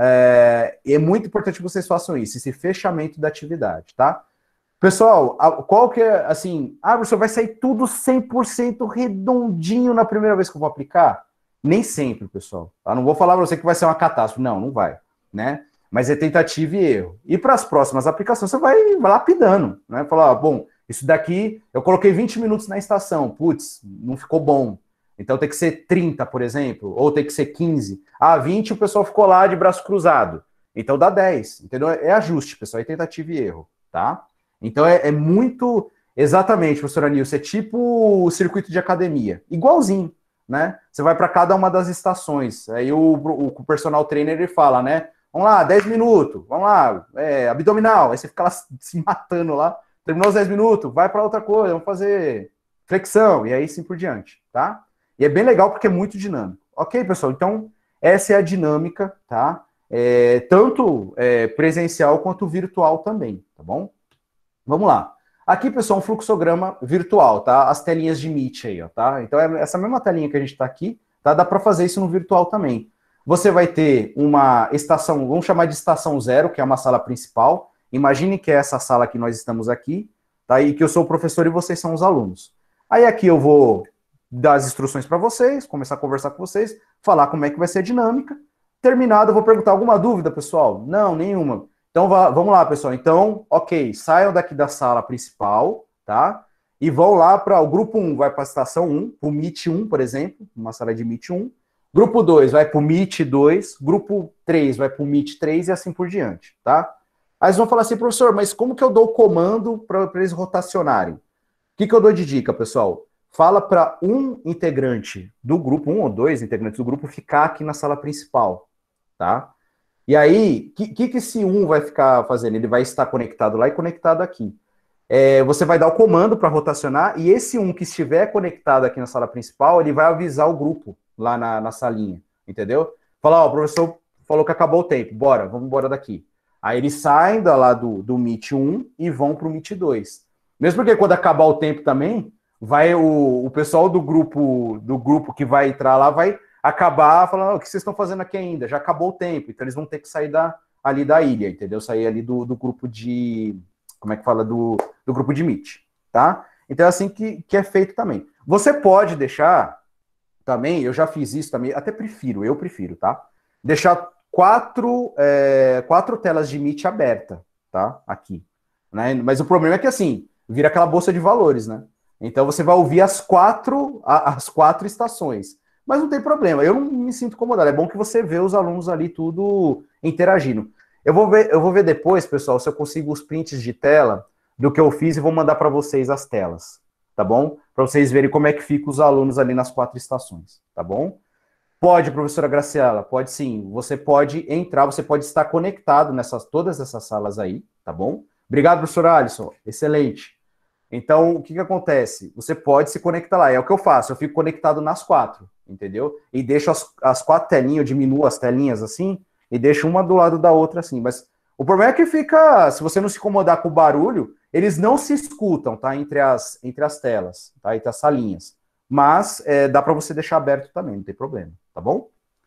É, é muito importante que vocês façam isso, esse fechamento da atividade, tá? Pessoal, qual que é, assim, ah, professor, vai sair tudo cem por cento redondinho na primeira vez que eu vou aplicar? Nem sempre, pessoal. Eu não vou falar para você que vai ser uma catástrofe. Não, não vai, né? Mas é tentativa e erro. E para as próximas aplicações, você vai, vai lapidando, né? Falar, bom, isso daqui, eu coloquei vinte minutos na estação, putz, não ficou bom. Então tem que ser trinta, por exemplo, ou tem que ser quinze. Ah, vinte, o pessoal ficou lá de braço cruzado. Então dá dez, entendeu? É ajuste, pessoal, é tentativa e erro, tá? Então é, é muito, exatamente, professora Nilce, é tipo o circuito de academia, igualzinho, né? Você vai para cada uma das estações, aí o, o, o personal trainer ele fala, né? Vamos lá, dez minutos, vamos lá, é, abdominal, aí você fica lá se matando lá, terminou os dez minutos, vai para outra coisa, vamos fazer flexão, e aí sim por diante, tá? E é bem legal porque é muito dinâmico. Ok, pessoal? Então, essa é a dinâmica, tá? É, tanto é, presencial quanto virtual também, tá bom? Vamos lá. Aqui, pessoal, um fluxograma virtual, tá? As telinhas de Meet aí, ó, tá? Então, é essa mesma telinha que a gente tá aqui, tá? Dá para fazer isso no virtual também. Você vai ter uma estação, vamos chamar de estação zero, que é uma sala principal. Imagine que é essa sala que nós estamos aqui, tá? E que eu sou o professor e vocês são os alunos. Aí aqui eu vou dar as instruções para vocês, começar a conversar com vocês, falar como é que vai ser a dinâmica. Terminado, eu vou perguntar alguma dúvida, pessoal? Não, nenhuma. Então, vamos lá, pessoal. Então, ok, saiam daqui da sala principal, tá? E vão lá para o grupo um, vai para a estação um, para o Meet um, por exemplo, uma sala de Meet um. Grupo dois vai para o Meet dois, grupo três vai para o Meet três e assim por diante, tá? Aí eles vão falar assim, professor, mas como que eu dou o comando para eles rotacionarem? O que, que eu dou de dica, pessoal? Fala para um integrante do grupo, um ou dois integrantes do grupo, ficar aqui na sala principal, tá? E aí, o que, que, que esse um vai ficar fazendo? Ele vai estar conectado lá e conectado aqui. É, você vai dar o comando para rotacionar, e esse um que estiver conectado aqui na sala principal, ele vai avisar o grupo lá na, na salinha, entendeu? Falar, ó, o professor falou que acabou o tempo, bora, vamos embora daqui. Aí eles saem da, lá do, do Meet um e vão para o Meet dois. Mesmo porque quando acabar o tempo também, vai o, o pessoal do grupo, do grupo que vai entrar lá vai acabar falando, oh, o que vocês estão fazendo aqui ainda? Já acabou o tempo, então eles vão ter que sair da, ali da ilha, entendeu? Sair ali do, do grupo de, como é que fala? Do, do grupo de Meet, tá? Então é assim que, que é feito também. Você pode deixar também, eu já fiz isso também, até prefiro, eu prefiro, tá? Deixar quatro, é, quatro telas de Meet aberta, tá? Aqui, né? Mas o problema é que assim, vira aquela bolsa de valores, né? Então você vai ouvir as quatro, as quatro estações. Mas não tem problema, eu não me sinto incomodado. É bom que você vê os alunos ali tudo interagindo. Eu vou ver, eu vou ver depois, pessoal, se eu consigo os prints de tela do que eu fiz e vou mandar para vocês as telas, tá bom? Para vocês verem como é que ficam os alunos ali nas quatro estações, tá bom? Pode, professora Graciela, pode sim. Você pode entrar, você pode estar conectado nessas todas essas salas aí, tá bom? Obrigado, professor Alisson. Excelente. Então, o que que acontece? Você pode se conectar lá. É o que eu faço. Eu fico conectado nas quatro, entendeu? E deixo as, as quatro telinhas, eu diminuo as telinhas assim, e deixo uma do lado da outra assim. Mas o problema é que fica, se você não se incomodar com o barulho, eles não se escutam, tá? Entre as, entre as telas, tá? Entre as salinhas. Mas é, dá para você deixar aberto também, não tem problema, tá bom?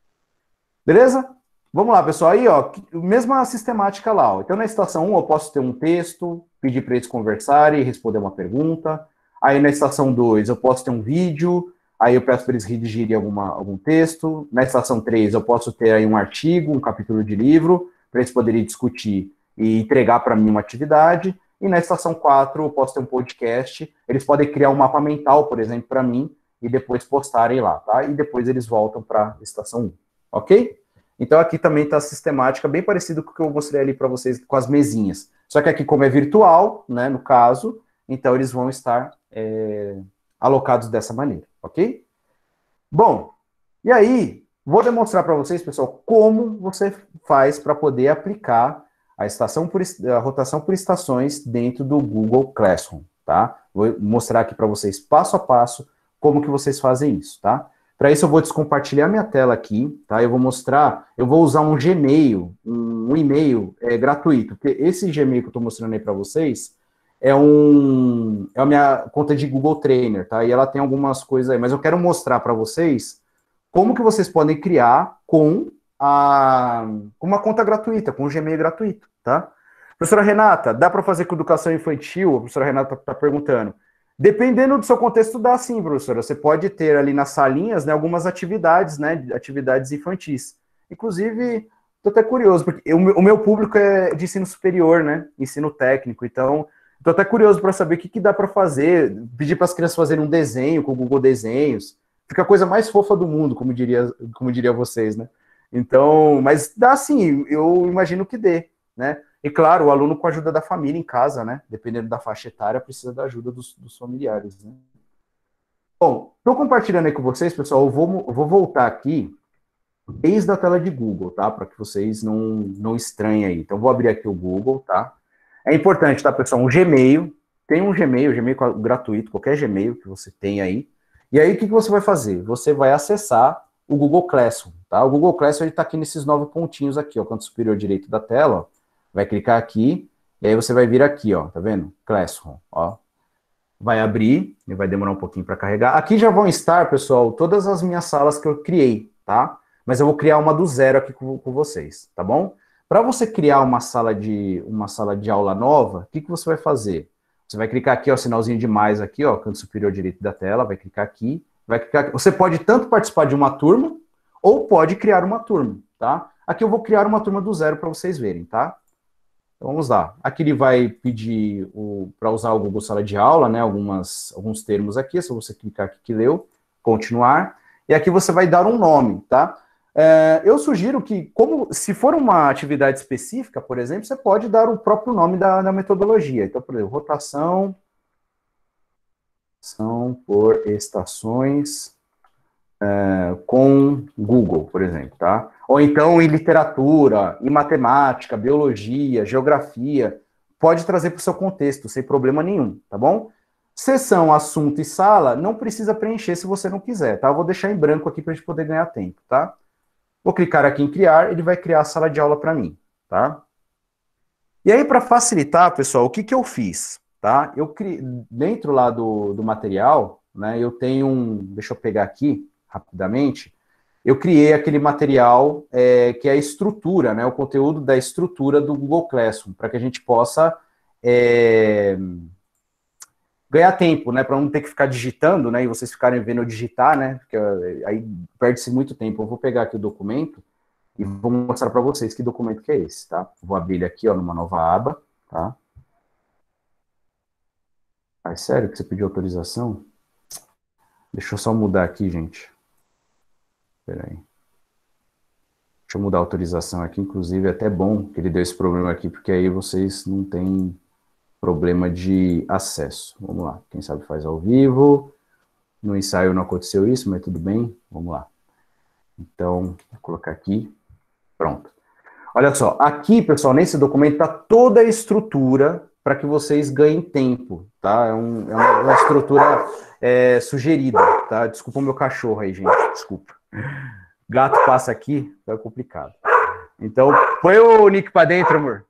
Beleza? Vamos lá, pessoal. Aí, ó, mesma sistemática lá, ó. Então, na estação um, eu posso ter um texto, pedir para eles conversarem, responder uma pergunta. Aí, na estação dois, eu posso ter um vídeo, aí eu peço para eles redigirem alguma, algum texto. Na estação três, eu posso ter aí um artigo, um capítulo de livro, para eles poderem discutir e entregar para mim uma atividade. E na estação quatro, eu posso ter um podcast. Eles podem criar um mapa mental, por exemplo, para mim, e depois postarem lá, tá? E depois eles voltam para a estação um, ok? Então aqui também está a sistemática, bem parecido com o que eu mostrei ali para vocês com as mesinhas. Só que aqui, como é virtual, né, no caso, então eles vão estar é, alocados dessa maneira, ok? Bom, e aí, vou demonstrar para vocês, pessoal, como você faz para poder aplicar a, estação por, a rotação por estações dentro do Google Classroom, tá? Vou mostrar aqui para vocês, passo a passo, como que vocês fazem isso, tá? Para isso eu vou descompartilhar minha tela aqui, tá? Eu vou mostrar, eu vou usar um Gmail, um, um e-mail é, gratuito, porque esse Gmail que eu estou mostrando aí para vocês é, um, é a minha conta de Google Trainer, tá? E ela tem algumas coisas aí, mas eu quero mostrar para vocês como que vocês podem criar com, a, com uma conta gratuita, com um Gmail gratuito, tá? Professora Renata, dá para fazer com educação infantil? A professora Renata está perguntando. Dependendo do seu contexto, dá sim, professora. Você pode ter ali nas salinhas, né, algumas atividades, né, atividades infantis. Inclusive, estou até curioso, porque o meu público é de ensino superior, né, ensino técnico, então estou até curioso para saber o que, que dá para fazer, pedir para as crianças fazerem um desenho com o Google Desenhos, fica a coisa mais fofa do mundo, como diria, como diria vocês, né. Então, mas dá sim, eu imagino que dê, né. E claro, o aluno com a ajuda da família em casa, né? Dependendo da faixa etária, precisa da ajuda dos, dos familiares, né? Bom, estou compartilhando aí com vocês, pessoal, eu vou, eu vou voltar aqui desde a tela de Google, tá? Para que vocês não, não estranhem aí. Então, vou abrir aqui o Google, tá? É importante, tá, pessoal? Um Gmail, tem um Gmail, Gmail gratuito, qualquer Gmail que você tem aí. E aí, o que, que você vai fazer? Você vai acessar o Google Classroom, tá? O Google Classroom está aqui nesses nove pontinhos aqui, ó, canto superior direito da tela, ó. Vai clicar aqui, e aí você vai vir aqui, ó, tá vendo? Classroom, ó. Vai abrir, e vai demorar um pouquinho para carregar. Aqui já vão estar, pessoal, todas as minhas salas que eu criei, tá? Mas eu vou criar uma do zero aqui com, com vocês, tá bom? Para você criar uma sala de uma sala de aula nova, o que, que você vai fazer? Você vai clicar aqui, ó, sinalzinho de mais aqui, ó, canto superior direito da tela, vai clicar aqui, vai clicar aqui. Você pode tanto participar de uma turma, ou pode criar uma turma, tá? Aqui eu vou criar uma turma do zero para vocês verem, tá? Então, vamos lá. Aqui ele vai pedir para usar o Google Sala de Aula, né? Algumas, alguns termos aqui, é só você clicar aqui que leu, continuar, e aqui você vai dar um nome, tá? É, eu sugiro que, como se for uma atividade específica, por exemplo, você pode dar o próprio nome da, da metodologia. Então, por exemplo, rotação são por estações é, com Google, por exemplo, tá? Ou então em literatura, em matemática, biologia, geografia, pode trazer para o seu contexto, sem problema nenhum, tá bom? Sessão, assunto e sala, não precisa preencher se você não quiser, tá? Eu vou deixar em branco aqui para a gente poder ganhar tempo, tá? Vou clicar aqui em criar, ele vai criar a sala de aula para mim, tá? E aí, para facilitar, pessoal, o que que eu fiz, tá? Eu cri... Dentro lá do, do material, né, eu tenho um... Deixa eu pegar aqui, rapidamente. Eu criei aquele material é, que é a estrutura, né, o conteúdo da estrutura do Google Classroom, para que a gente possa é, ganhar tempo, né, para não ter que ficar digitando, né, e vocês ficarem vendo eu digitar, né, porque aí perde-se muito tempo. Eu vou pegar aqui o documento e vou mostrar para vocês que documento que é esse, tá? Vou abrir ele aqui, ó, numa nova aba, tá? Ah, é sério que você pediu autorização? Deixa eu só mudar aqui, gente. Espera aí. Deixa eu mudar a autorização aqui, inclusive é até bom que ele deu esse problema aqui, porque aí vocês não têm problema de acesso. Vamos lá, quem sabe faz ao vivo. No ensaio não aconteceu isso, mas tudo bem, vamos lá. Então, vou colocar aqui, pronto. Olha só, aqui, pessoal, nesse documento está toda a estrutura para que vocês ganhem tempo, tá? É, um, é uma, uma estrutura é, sugerida, tá? Desculpa o meu cachorro aí, gente, desculpa. Gato passa aqui, é complicado. Então, põe o Nick para dentro, amor.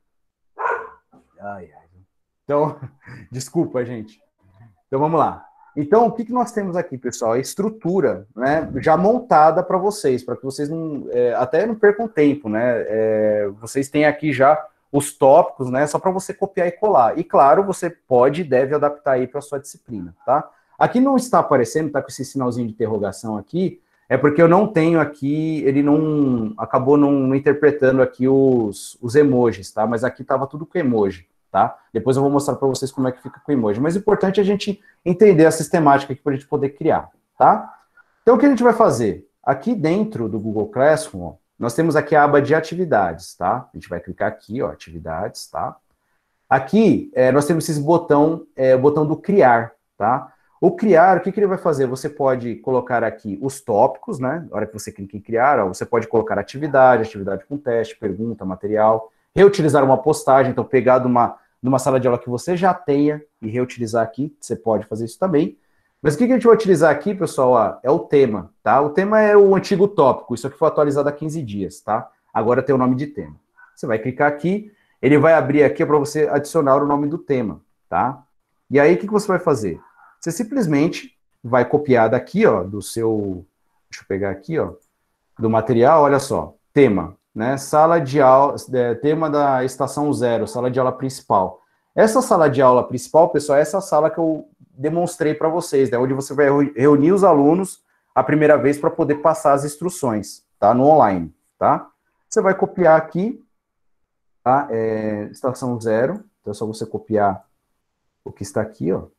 Ai, ai. Então, desculpa, gente. Então, vamos lá. Então, o que, que nós temos aqui, pessoal? A estrutura, né, já montada para vocês, para que vocês não, é, até não percam tempo, né? É, vocês têm aqui já os tópicos, né? Só para você copiar e colar. E, claro, você pode e deve adaptar aí para a sua disciplina, tá? Aqui não está aparecendo, tá com esse sinalzinho de interrogação aqui, é porque eu não tenho aqui, ele não, acabou não, não interpretando aqui os, os emojis, tá? Mas aqui estava tudo com emoji, tá? Depois eu vou mostrar para vocês como é que fica com emoji. Mas o importante é a gente entender a sistemática aqui para a gente poder criar, tá? Então, o que a gente vai fazer? Aqui dentro do Google Classroom, ó, nós temos aqui a aba de atividades, tá? A gente vai clicar aqui, ó, atividades, tá? Aqui, é, nós temos esse botão, é, o botão do criar, tá? O criar, o que, que ele vai fazer? Você pode colocar aqui os tópicos, né? Na hora que você clica em criar, ó, você pode colocar atividade, atividade com teste, pergunta, material, reutilizar uma postagem, então pegar de uma, de uma sala de aula que você já tenha e reutilizar aqui, você pode fazer isso também. Mas o que, que a gente vai utilizar aqui, pessoal, ó, é o tema, tá? O tema é o antigo tópico, isso aqui foi atualizado há quinze dias, tá? Agora tem o nome de tema. Você vai clicar aqui, ele vai abrir aqui para você adicionar o nome do tema, tá? E aí, o que, que você vai fazer? Você simplesmente vai copiar daqui, ó, do seu... Deixa eu pegar aqui, ó, do material, olha só, tema, né? Sala de aula, é, tema da estação zero, sala de aula principal. Essa sala de aula principal, pessoal, é essa sala que eu demonstrei para vocês, né? Onde você vai reunir os alunos a primeira vez para poder passar as instruções, tá? No online, tá? Você vai copiar aqui, tá? É, estação zero, então é só você copiar o que está aqui, ó.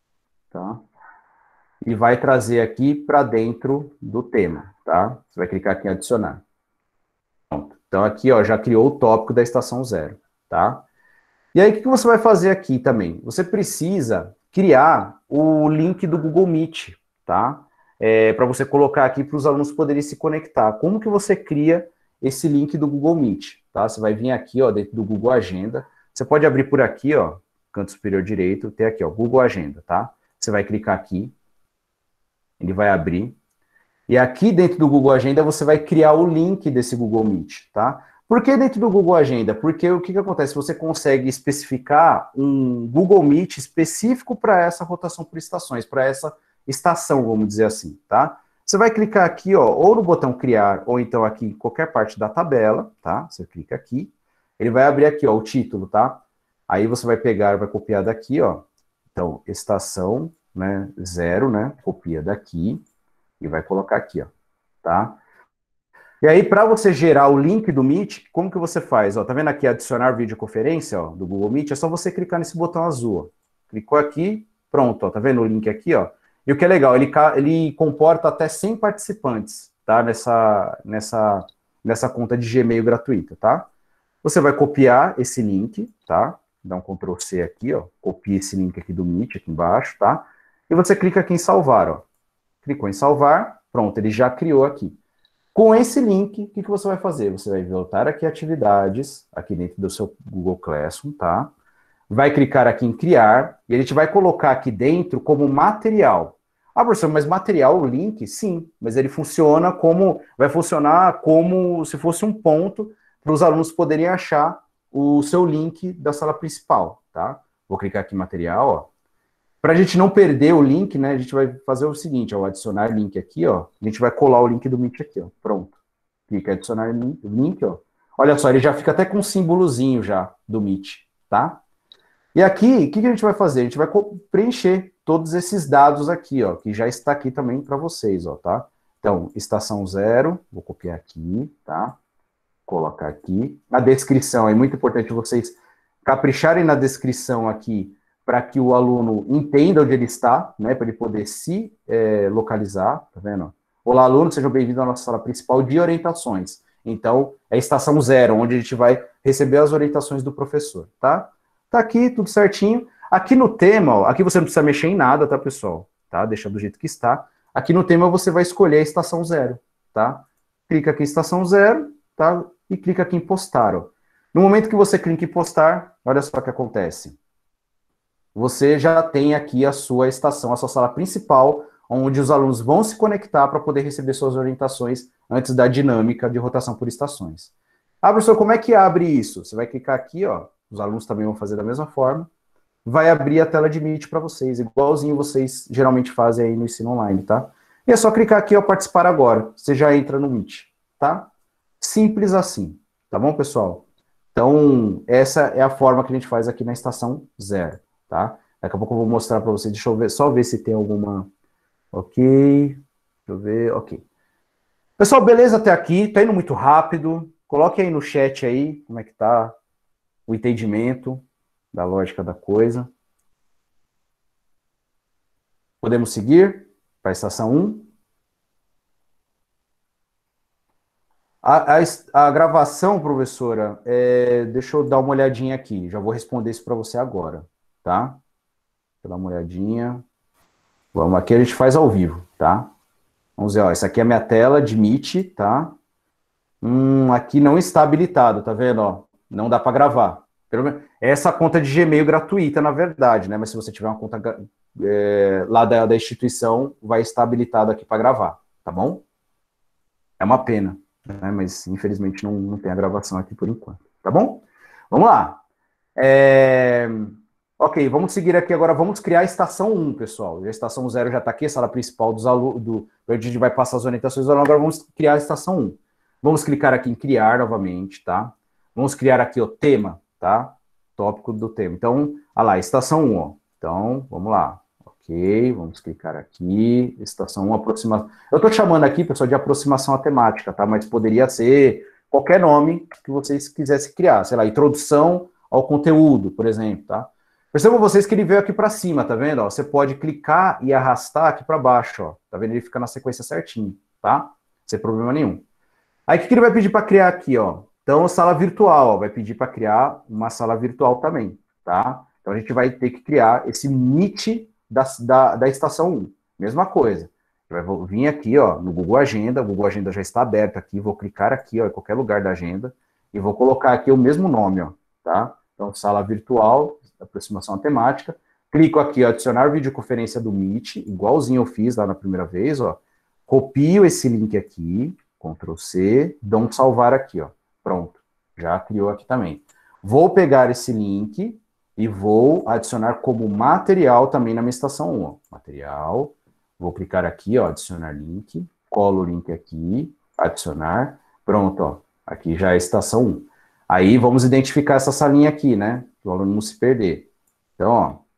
Tá? E vai trazer aqui para dentro do tema, tá? Você vai clicar aqui em adicionar. Pronto. Então aqui, ó, já criou o tópico da estação zero, tá? E aí, o que você vai fazer aqui também? Você precisa criar o link do Google Meet, tá? É, para você colocar aqui para os alunos poderem se conectar. Como que você cria esse link do Google Meet, tá? Você vai vir aqui, ó, dentro do Google Agenda. Você pode abrir por aqui, ó, canto superior direito, tem aqui, ó, Google Agenda, tá? Você vai clicar aqui, ele vai abrir, e aqui dentro do Google Agenda você vai criar o link desse Google Meet, tá? Por que dentro do Google Agenda? Porque o que, que acontece? Você consegue especificar um Google Meet específico para essa rotação por estações, para essa estação, vamos dizer assim, tá? Você vai clicar aqui, ó, ou no botão criar, ou então aqui em qualquer parte da tabela, tá? Você clica aqui, ele vai abrir aqui, ó, o título, tá? Aí você vai pegar, vai copiar daqui, ó. Então, estação, né, zero, né, copia daqui e vai colocar aqui, ó, tá? E aí, para você gerar o link do Meet, como que você faz? Ó, tá vendo aqui, adicionar videoconferência, ó, do Google Meet? É só você clicar nesse botão azul, ó. Clicou aqui, pronto, ó, tá vendo o link aqui, ó? E o que é legal, ele, ele comporta até cem participantes, tá? Nessa, nessa, nessa conta de Gmail gratuita, tá? Você vai copiar esse link, tá? Dá um control C aqui, ó, copia esse link aqui do Meet, aqui embaixo, tá? E você clica aqui em salvar, ó. Clicou em salvar, pronto, ele já criou aqui. Com esse link, o que, que você vai fazer? Você vai voltar aqui atividades, aqui dentro do seu Google Classroom, tá? Vai clicar aqui em criar, e ele te vai colocar aqui dentro como material. Ah, professor, mas material, o link, sim, mas ele funciona como, vai funcionar como se fosse um ponto para os alunos poderem achar o seu link da sala principal, tá? Vou clicar aqui em material, ó. Para a gente não perder o link, né, a gente vai fazer o seguinte, ó, adicionar link aqui, ó, a gente vai colar o link do Meet aqui, ó, pronto. Clica em adicionar link, link, ó. Olha só, ele já fica até com um símbolozinho já do Meet, tá? E aqui, o que, que a gente vai fazer? A gente vai preencher todos esses dados aqui, ó, que já está aqui também para vocês, ó, tá? Então, estação zero, vou copiar aqui, tá? Colocar aqui. Na descrição, é muito importante vocês capricharem na descrição aqui para que o aluno entenda onde ele está, né, para ele poder se é, localizar, tá vendo? Olá, alunos, sejam bem-vindos à nossa sala principal de orientações. Então, é a estação zero, onde a gente vai receber as orientações do professor, tá? Tá aqui, tudo certinho. Aqui no tema, ó, aqui você não precisa mexer em nada, tá, pessoal? Tá? Deixa do jeito que está. Aqui no tema você vai escolher a estação zero, tá? Clica aqui em estação zero, tá? E clica aqui em postar, ó. No momento que você clica em postar, olha só o que acontece. Você já tem aqui a sua estação, a sua sala principal, onde os alunos vão se conectar para poder receber suas orientações antes da dinâmica de rotação por estações. Ah, professor, como é que abre isso? Você vai clicar aqui, ó. Os alunos também vão fazer da mesma forma. Vai abrir a tela de Meet para vocês, igualzinho vocês geralmente fazem aí no ensino online, tá? E é só clicar aqui, ó, participar agora. Você já entra no Meet, tá? Simples assim, tá bom, pessoal? Então, essa é a forma que a gente faz aqui na estação zero, tá? Daqui a pouco eu vou mostrar para vocês, deixa eu ver, só ver se tem alguma... Ok, deixa eu ver, ok. Pessoal, beleza até aqui? Tá indo muito rápido. Coloque aí no chat aí, como é que tá o entendimento da lógica da coisa. Podemos seguir para a estação um. A, a, a gravação, professora, é, deixa eu dar uma olhadinha aqui. Já vou responder isso para você agora, tá? Deixa eu dar uma olhadinha. Vamos, aqui a gente faz ao vivo, tá? Vamos ver, ó, essa aqui é a minha tela de Meet, tá? Hum, aqui não está habilitado, tá vendo, ó? Não dá para gravar. Pelo menos, essa conta de Gmail gratuita, na verdade, né? Mas se você tiver uma conta é, lá da, da instituição, vai estar habilitado aqui para gravar, tá bom? É uma pena, né? Mas infelizmente não, não tem a gravação aqui por enquanto, tá bom? Vamos lá. É... Ok, vamos seguir aqui agora, vamos criar a estação um, pessoal. A estação zero já está aqui, a sala principal dos alunos, do, a gente vai passar as orientações dos alunos, agora vamos criar a estação um. Vamos clicar aqui em criar novamente, tá? Vamos criar aqui o tema, tá? Tópico do tema. Então, olha lá, estação um, ó. Então, vamos lá. Ok, vamos clicar aqui, estação um, aproximação. Eu estou chamando aqui, pessoal, de aproximação à temática, tá? Mas poderia ser qualquer nome que vocês quisessem criar. Sei lá, introdução ao conteúdo, por exemplo, tá? Percebam vocês que ele veio aqui para cima, tá vendo? Ó, você pode clicar e arrastar aqui para baixo, ó. Tá vendo? Ele fica na sequência certinho, tá? Sem problema nenhum. Aí, o que, que ele vai pedir para criar aqui, ó? Então, sala virtual, ó, vai pedir para criar uma sala virtual também, tá? Então, a gente vai ter que criar esse Meet da, da, da estação um. Mesma coisa. Eu vou vir aqui, ó, no Google Agenda. O Google Agenda já está aberto aqui. Vou clicar aqui, ó, em qualquer lugar da agenda. E vou colocar aqui o mesmo nome, ó, tá? Então, sala virtual, aproximação à temática. Clico aqui, ó, adicionar videoconferência do Meet, igualzinho eu fiz lá na primeira vez, ó. Copio esse link aqui, control C, dou um salvar aqui, ó. Pronto, já criou aqui também. Vou pegar esse link e vou adicionar como material também na minha estação um, ó. Material, vou clicar aqui, ó, adicionar link, colo o link aqui, adicionar, pronto, ó. Aqui já é a estação um. Aí vamos identificar essa salinha aqui, né? Para o aluno não se perder. Então,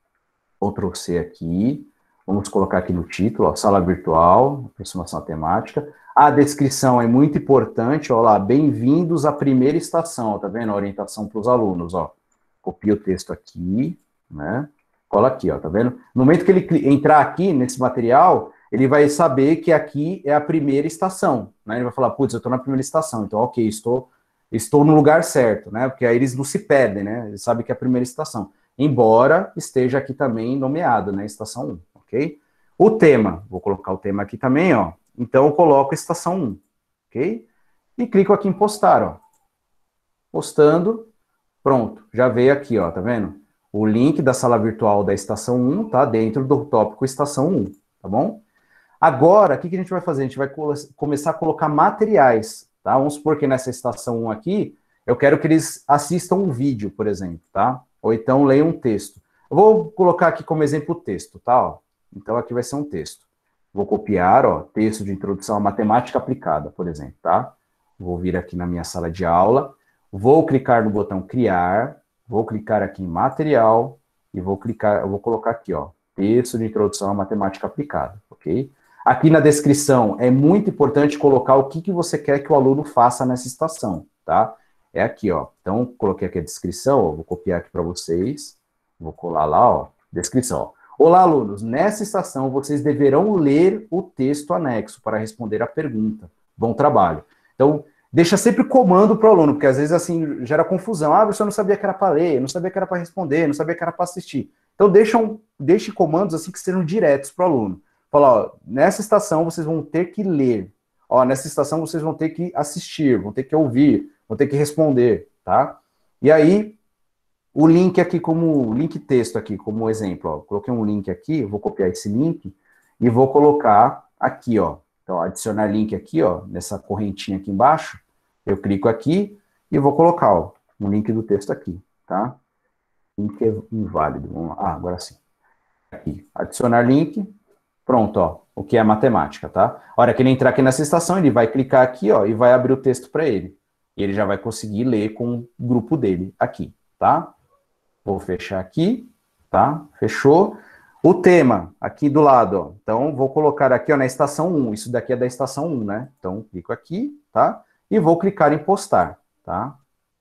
ó, Ctrl C aqui, vamos colocar aqui no título, ó, sala virtual, aproximação à temática. A descrição é muito importante, ó lá, bem-vindos à primeira estação, ó, tá vendo? A orientação para os alunos, ó. Copia o texto aqui, né? Cola aqui, ó, tá vendo? No momento que ele entrar aqui nesse material, ele vai saber que aqui é a primeira estação, né? Ele vai falar, putz, eu estou na primeira estação, então, ok, estou... Estou no lugar certo, né? Porque aí eles não se perdem, né? Eles sabem que é a primeira estação. Embora esteja aqui também nomeado, né? Estação um, ok? O tema, vou colocar o tema aqui também, ó. Então, eu coloco estação um, ok? E clico aqui em postar, ó. Postando, pronto. Já veio aqui, ó, tá vendo? O link da sala virtual da estação um tá dentro do tópico estação um, tá bom? Agora, o que, que a gente vai fazer? A gente vai começar a colocar materiais, tá? Vamos supor que nessa estação um aqui, eu quero que eles assistam um vídeo, por exemplo, tá? Ou então leiam um texto. Eu vou colocar aqui como exemplo o texto, tá? Ó, então aqui vai ser um texto. Vou copiar, ó, texto de introdução à matemática aplicada, por exemplo, tá? Vou vir aqui na minha sala de aula, vou clicar no botão criar, vou clicar aqui em material e vou clicar, eu vou colocar aqui, ó, texto de introdução à matemática aplicada, ok? Aqui na descrição é muito importante colocar o que, que você quer que o aluno faça nessa estação, tá? É aqui, ó. Então, coloquei aqui a descrição, ó, vou copiar aqui para vocês, vou colar lá, ó, descrição, ó. Olá, alunos, nessa estação vocês deverão ler o texto anexo para responder a pergunta. Bom trabalho. Então, deixa sempre comando para o aluno, porque às vezes, assim, gera confusão. Ah, você não sabia que era para ler, não sabia que era para responder, não sabia que era para assistir. Então, deixam, deixe comandos assim que sejam diretos para o aluno. Fala, ó, nessa estação vocês vão ter que ler. Ó, nessa estação vocês vão ter que assistir, vão ter que ouvir, vão ter que responder, tá? E aí, o link aqui como, link texto aqui como exemplo, ó. Coloquei um link aqui, vou copiar esse link e vou colocar aqui, ó. Então, adicionar link aqui, ó, nessa correntinha aqui embaixo, eu clico aqui e vou colocar, ó, um link do texto aqui, tá? Link é inválido, vamos lá. Ah, agora sim. Aqui, adicionar link. Pronto, ó, o que é matemática, tá? A hora que ele entrar aqui nessa estação, ele vai clicar aqui, ó, e vai abrir o texto para ele. E ele já vai conseguir ler com o grupo dele aqui, tá? Vou fechar aqui, tá? Fechou. O tema, aqui do lado, ó. Então, vou colocar aqui, ó, na estação um. Isso daqui é da estação um, né? Então, clico aqui, tá? E vou clicar em postar, tá?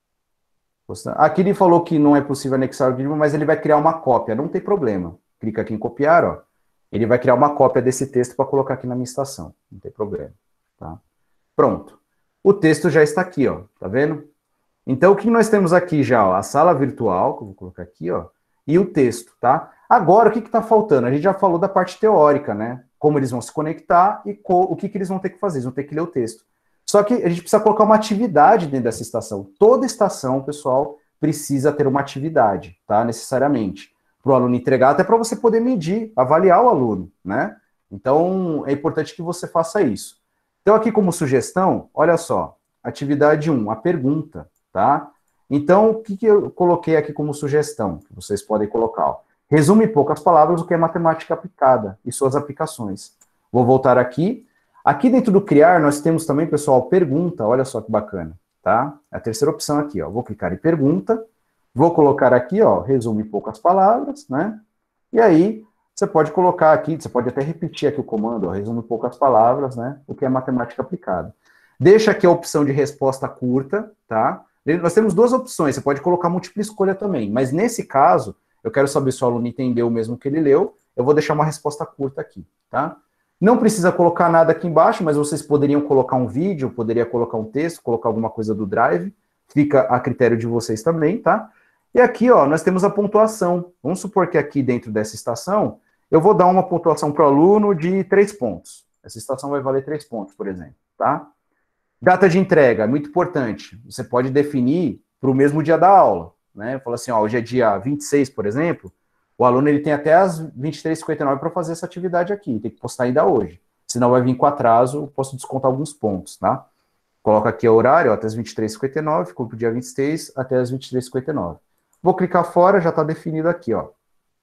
Postar. Aqui ele falou que não é possível anexar o arquivo, mas ele vai criar uma cópia. Não tem problema. Clica aqui em copiar, ó. Ele vai criar uma cópia desse texto para colocar aqui na minha estação. Não tem problema, tá? Pronto. O texto já está aqui, ó. Tá vendo? Então, o que nós temos aqui já, ó? A sala virtual, que eu vou colocar aqui, ó. E o texto, tá? Agora, o que está faltando? A gente já falou da parte teórica, né? Como eles vão se conectar e o que, que eles vão ter que fazer. Eles vão ter que ler o texto. Só que a gente precisa colocar uma atividade dentro dessa estação. Toda estação, pessoal, precisa ter uma atividade, tá? Necessariamente. Para o aluno entregar, até para você poder medir, avaliar o aluno, né? Então, é importante que você faça isso. Então, aqui como sugestão, olha só, atividade um, a pergunta, tá? Então, o que, que eu coloquei aqui como sugestão, que vocês podem colocar, ó. Resume em poucas palavras o que é matemática aplicada e suas aplicações. Vou voltar aqui. Aqui dentro do criar, nós temos também, pessoal, pergunta, olha só que bacana, tá? É a terceira opção aqui, ó. Vou clicar em pergunta. Vou colocar aqui, ó, resume em poucas palavras, né? E aí, você pode colocar aqui, você pode até repetir aqui o comando, ó, resume em poucas palavras, né? O que é matemática aplicada. Deixa aqui a opção de resposta curta, tá? Nós temos duas opções, você pode colocar múltipla escolha também, mas nesse caso, eu quero saber se o aluno entendeu o mesmo que ele leu, eu vou deixar uma resposta curta aqui, tá? Não precisa colocar nada aqui embaixo, mas vocês poderiam colocar um vídeo, poderia colocar um texto, colocar alguma coisa do Drive, fica a critério de vocês também, tá? E aqui, ó, nós temos a pontuação. Vamos supor que aqui dentro dessa estação, eu vou dar uma pontuação para o aluno de três pontos. Essa estação vai valer três pontos, por exemplo, tá? Data de entrega, muito importante. Você pode definir para o mesmo dia da aula, né? Fala assim, ó, hoje é dia vinte e seis, por exemplo, o aluno ele tem até as vinte e três e cinquenta e nove para fazer essa atividade aqui, tem que postar ainda hoje. Senão vai vir com atraso, eu posso descontar alguns pontos, tá? Coloca aqui o horário, ó, até as vinte e três e cinquenta e nove, ficou para o dia vinte e seis até as vinte e três e cinquenta e nove. Vou clicar fora, já está definido aqui, ó.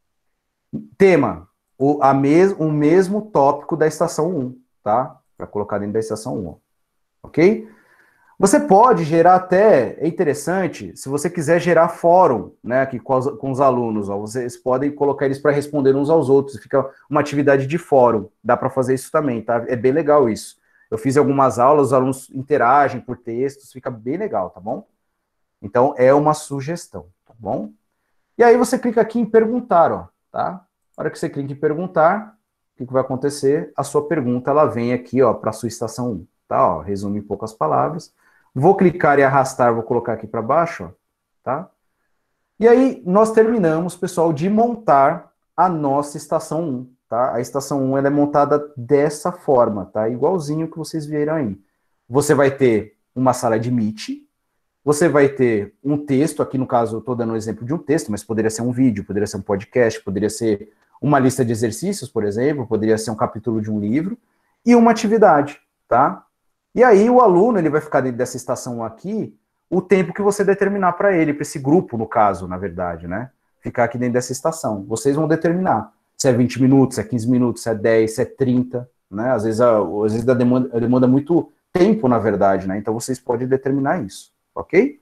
Tema, o, a mes, o mesmo tópico da estação um, tá? Para colocar dentro da estação um, ó. Ok? Você pode gerar até, é interessante, se você quiser gerar fórum, né, aqui com os, com os alunos, ó, vocês podem colocar eles para responder uns aos outros, fica uma atividade de fórum, dá para fazer isso também, tá? É bem legal isso. Eu fiz algumas aulas, os alunos interagem por textos, fica bem legal, tá bom? Então, é uma sugestão, tá bom? E aí você clica aqui em perguntar, ó, tá? Na hora que você clica em perguntar, o que, que vai acontecer? A sua pergunta, ela vem aqui, ó, para a sua estação um, tá? Ó, resume em poucas palavras. Vou clicar e arrastar, vou colocar aqui para baixo, ó, tá? E aí, nós terminamos, pessoal, de montar a nossa estação um, tá? A estação um, ela é montada dessa forma, tá? Igualzinho que vocês viram aí. Você vai ter uma sala de Meet, você vai ter um texto, aqui no caso eu estou dando um exemplo de um texto, mas poderia ser um vídeo, poderia ser um podcast, poderia ser uma lista de exercícios, por exemplo, poderia ser um capítulo de um livro, e uma atividade, tá? E aí o aluno, ele vai ficar dentro dessa estação aqui, o tempo que você determinar para ele, para esse grupo, no caso, na verdade, né? Ficar aqui dentro dessa estação. Vocês vão determinar se é vinte minutos, se é quinze minutos, se é dez, se é trinta, né? Às vezes, a, às vezes a demanda, a demanda muito tempo, na verdade, né? Então vocês podem determinar isso, ok?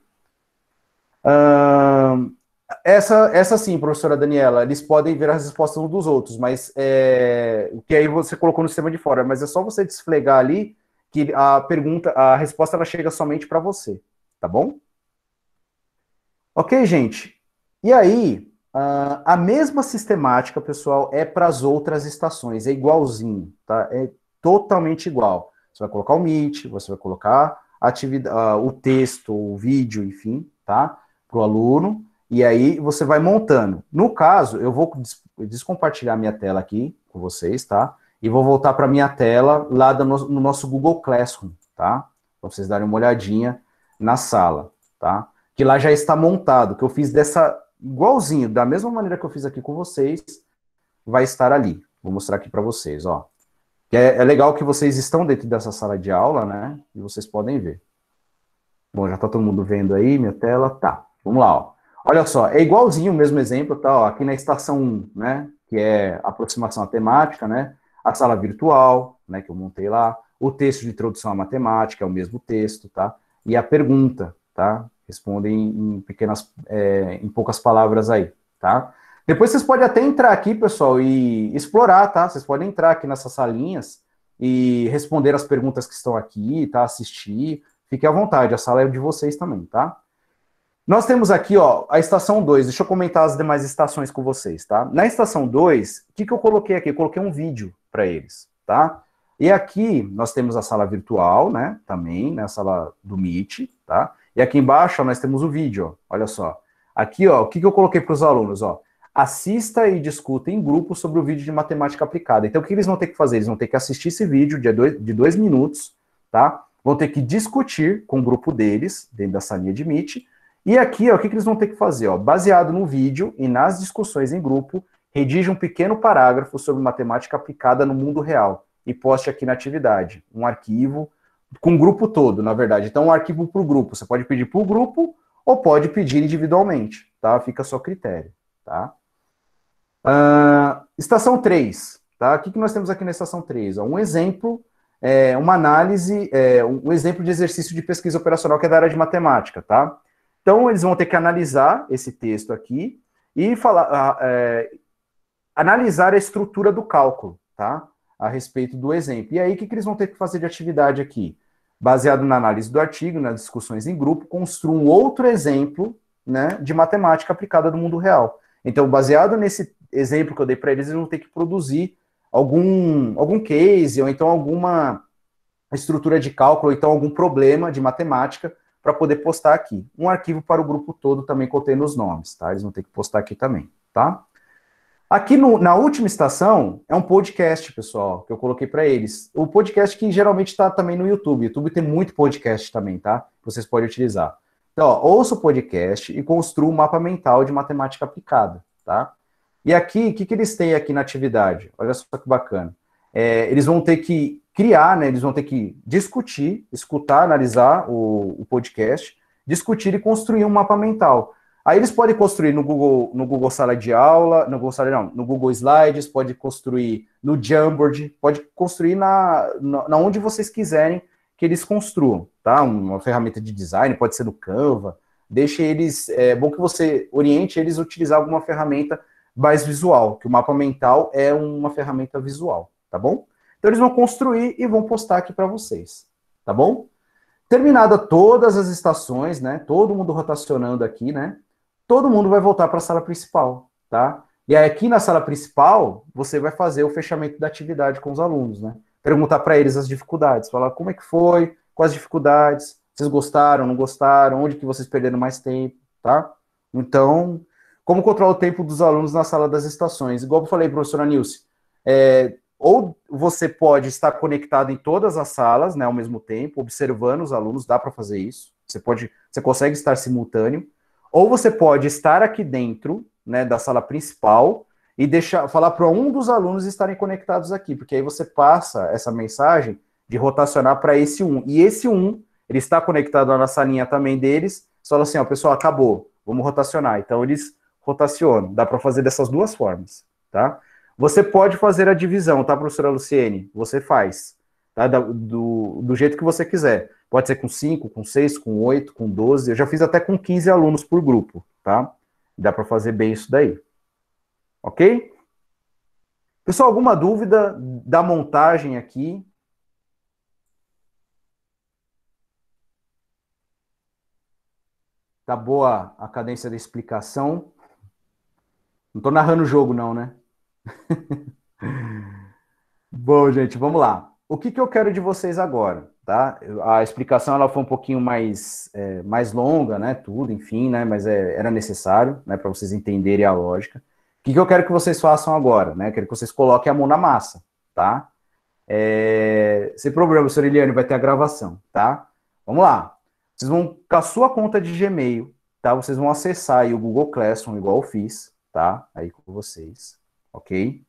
Uh, essa, essa sim, professora Daniela, eles podem ver as respostas uns dos outros, mas é, o que aí você colocou no sistema de fora, mas é só você desflegar ali que a pergunta, a resposta ela chega somente para você, tá bom? Ok, gente? E aí, uh, a mesma sistemática, pessoal, é para as outras estações, é igualzinho, tá? É totalmente igual. Você vai colocar o Meet, você vai colocar a atividade, uh, o texto, o vídeo, enfim, tá? Para o aluno, e aí você vai montando. No caso, eu vou des descompartilhar minha tela aqui com vocês, tá? E vou voltar para minha tela lá do no, no nosso Google Classroom, tá? Para vocês darem uma olhadinha na sala, tá? Que lá já está montado, que eu fiz dessa, igualzinho, da mesma maneira que eu fiz aqui com vocês, vai estar ali. Vou mostrar aqui para vocês, ó. Que é, é legal que vocês estão dentro dessa sala de aula, né? E vocês podem ver. Bom, já está todo mundo vendo aí minha tela? Tá, vamos lá, ó. Olha só, é igualzinho o mesmo exemplo, tá? Ó, aqui na estação um, né? Que é aproximação à temática, né? A sala virtual, né? Que eu montei lá. O texto de introdução à matemática é o mesmo texto, tá? E a pergunta, tá? Respondem em pequenas, é, em poucas palavras aí, tá? Depois vocês podem até entrar aqui, pessoal, e explorar, tá? Vocês podem entrar aqui nessas salinhas e responder as perguntas que estão aqui, tá? Assistir. Fiquem à vontade, a sala é de vocês também, tá? Nós temos aqui, ó, a estação dois. Deixa eu comentar as demais estações com vocês, tá? Na estação dois, o que, que eu coloquei aqui? Eu coloquei um vídeo para eles, tá? E aqui nós temos a sala virtual, né? Também, né? A sala do Meet, tá? E aqui embaixo ó, nós temos o vídeo, ó. Olha só. Aqui, ó, o que, que eu coloquei para os alunos, ó? Assista e discuta em grupo sobre o vídeo de matemática aplicada. Então, o que eles vão ter que fazer? Eles vão ter que assistir esse vídeo de dois, de dois minutos, tá? Vão ter que discutir com o grupo deles, dentro da salinha de Meet. E aqui, ó, o que, que eles vão ter que fazer? Ó? Baseado no vídeo e nas discussões em grupo, redige um pequeno parágrafo sobre matemática aplicada no mundo real e poste aqui na atividade. Um arquivo com o grupo todo, na verdade. Então, um arquivo para o grupo. Você pode pedir para o grupo ou pode pedir individualmente, tá? Fica a seu critério, tá? Uh, estação três, tá? O que, que nós temos aqui na estação três? Ó, um exemplo, é, uma análise, é, um exemplo de exercício de pesquisa operacional que é da área de matemática, tá? Então, eles vão ter que analisar esse texto aqui e falar, é, analisar a estrutura do cálculo, tá? A respeito do exemplo. E aí, o que, que eles vão ter que fazer de atividade aqui? Baseado na análise do artigo, nas discussões em grupo, construa um outro exemplo, né, de matemática aplicada no mundo real. Então, baseado nesse exemplo que eu dei para eles, eles vão ter que produzir algum, algum case, ou então alguma estrutura de cálculo, ou então algum problema de matemática, para poder postar aqui. Um arquivo para o grupo todo também contendo os nomes, tá? Eles vão ter que postar aqui também, tá? Aqui no, na última estação, é um podcast, pessoal, que eu coloquei para eles. O podcast que geralmente está também no YouTube. O YouTube tem muito podcast também, tá? Que vocês podem utilizar. Então, ó, ouça o podcast e construa um mapa mental de matemática aplicada, tá? E aqui, o que, que eles têm aqui na atividade? Olha só que bacana. É, eles vão ter que criar, né? Eles vão ter que discutir, escutar, analisar o, o podcast, discutir e construir um mapa mental. Aí eles podem construir no Google, no Google Sala de Aula, no Google Sala, não, no Google Slides, pode construir no Jamboard, pode construir na, na, na onde vocês quiserem que eles construam, tá? Uma ferramenta de design, pode ser no Canva. Deixe eles, é bom que você oriente eles a utilizar alguma ferramenta mais visual, que o mapa mental é uma ferramenta visual, tá bom? Então eles vão construir e vão postar aqui para vocês, tá bom? Terminada todas as estações, né? Todo mundo rotacionando aqui, né? Todo mundo vai voltar para a sala principal, tá? E aí aqui na sala principal, você vai fazer o fechamento da atividade com os alunos, né? Perguntar para eles as dificuldades, falar como é que foi, quais dificuldades, vocês gostaram, não gostaram, onde que vocês perderam mais tempo, tá? Então, como controlar o tempo dos alunos na sala das estações? Igual eu falei, professora Nilce, é, ou você pode estar conectado em todas as salas, né, ao mesmo tempo, observando os alunos, dá para fazer isso, você pode, você consegue estar simultâneo, ou você pode estar aqui dentro, né, da sala principal e deixar, falar para um dos alunos estarem conectados aqui, porque aí você passa essa mensagem de rotacionar para esse um. E esse um, ele está conectado na nossa linha também deles, só fala assim, ó, pessoal, acabou, vamos rotacionar. Então, eles rotacionam. Dá para fazer dessas duas formas, tá? Você pode fazer a divisão, tá, professora Luciene? Você faz, tá? Do, do jeito que você quiser. Pode ser com cinco, com seis, com oito, com doze. Eu já fiz até com quinze alunos por grupo, tá? Dá para fazer bem isso daí. Ok? Pessoal, alguma dúvida da montagem aqui? Tá boa a cadência da explicação? Não tô narrando o jogo, não, né? Bom, gente, vamos lá. O que, que eu quero de vocês agora, tá? A explicação ela foi um pouquinho mais, é, mais longa, né? Tudo, enfim, né? Mas é, era necessário, né? Para vocês entenderem a lógica. O que, que eu quero que vocês façam agora, né? Quero que vocês coloquem a mão na massa, tá? É, sem problema, professor Eliane, vai ter a gravação, tá? Vamos lá. Vocês vão, com a sua conta de Gmail, tá? Vocês vão acessar aí o Google Classroom, igual eu fiz, tá? Aí com vocês, ok?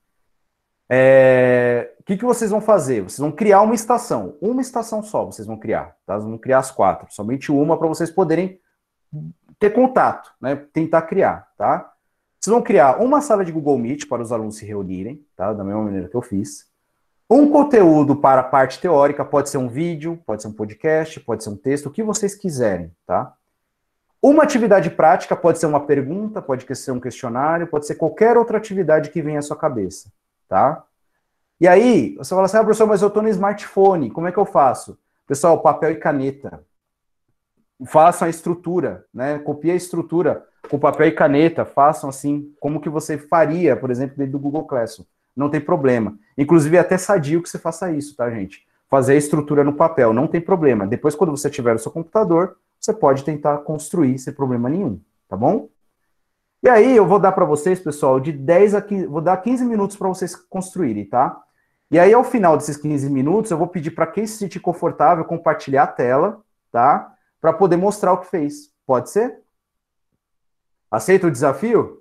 É, o que, que vocês vão fazer? Vocês vão criar uma estação. Uma estação só vocês vão criar, tá? Vocês vão criar as quatro. Somente uma para vocês poderem ter contato, né? Tentar criar, tá? Vocês vão criar uma sala de Google Meet para os alunos se reunirem, tá? Da mesma maneira que eu fiz. Um conteúdo para a parte teórica, pode ser um vídeo, pode ser um podcast, pode ser um texto, o que vocês quiserem, tá? Uma atividade prática pode ser uma pergunta, pode ser um questionário, pode ser qualquer outra atividade que venha à sua cabeça, tá? E aí, você fala assim, ah, professor, mas eu estou no smartphone, como é que eu faço? Pessoal, papel e caneta. Façam a estrutura, né? Copie a estrutura com papel e caneta, façam assim, como que você faria, por exemplo, dentro do Google Classroom. Não tem problema. Inclusive, é até sadio que você faça isso, tá, gente? Fazer a estrutura no papel, não tem problema. Depois, quando você tiver o seu computador, você pode tentar construir sem problema nenhum, tá bom? E aí, eu vou dar para vocês, pessoal, de dez a quinze, vou dar quinze minutos para vocês construírem, tá? E aí, ao final desses quinze minutos, eu vou pedir para quem se sentir confortável compartilhar a tela, tá? Para poder mostrar o que fez. Pode ser? Aceita o desafio?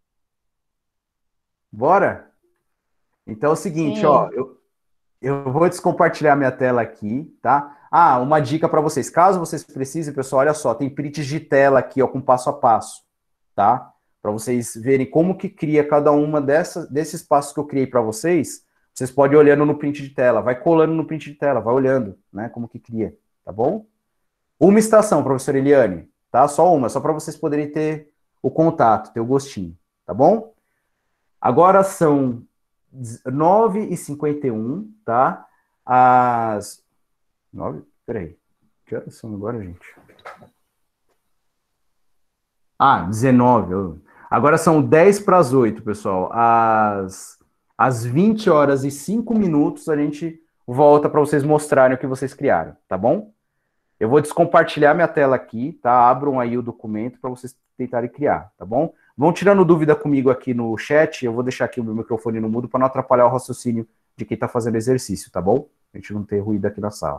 Bora? Então é o seguinte, Sim. ó, eu, eu vou descompartilhar minha tela aqui, tá? Ah, uma dica para vocês, caso vocês precisem, pessoal, olha só, tem prints de tela aqui, ó, com passo a passo, tá? Para vocês verem como que cria cada uma dessas, desses passos que eu criei para vocês, vocês podem ir olhando no print de tela, vai colando no print de tela, vai olhando, né, como que cria, tá bom? Uma estação, professora Eliane, tá? Só uma, só para vocês poderem ter o contato, ter o gostinho, tá bom? Agora são nove e cinquenta e um, tá? As... nove? Peraí. Que horas são agora, gente? Ah, dezenove. eu- Agora são dez para as oito, pessoal. Às, às vinte horas e cinco minutos a gente volta para vocês mostrarem o que vocês criaram, tá bom? Eu vou descompartilhar minha tela aqui, tá? Abram aí o documento para vocês tentarem criar, tá bom? Vão tirando dúvida comigo aqui no chat, eu vou deixar aqui o meu microfone no mudo para não atrapalhar o raciocínio de quem está fazendo exercício, tá bom? A gente não ter ruído aqui na sala.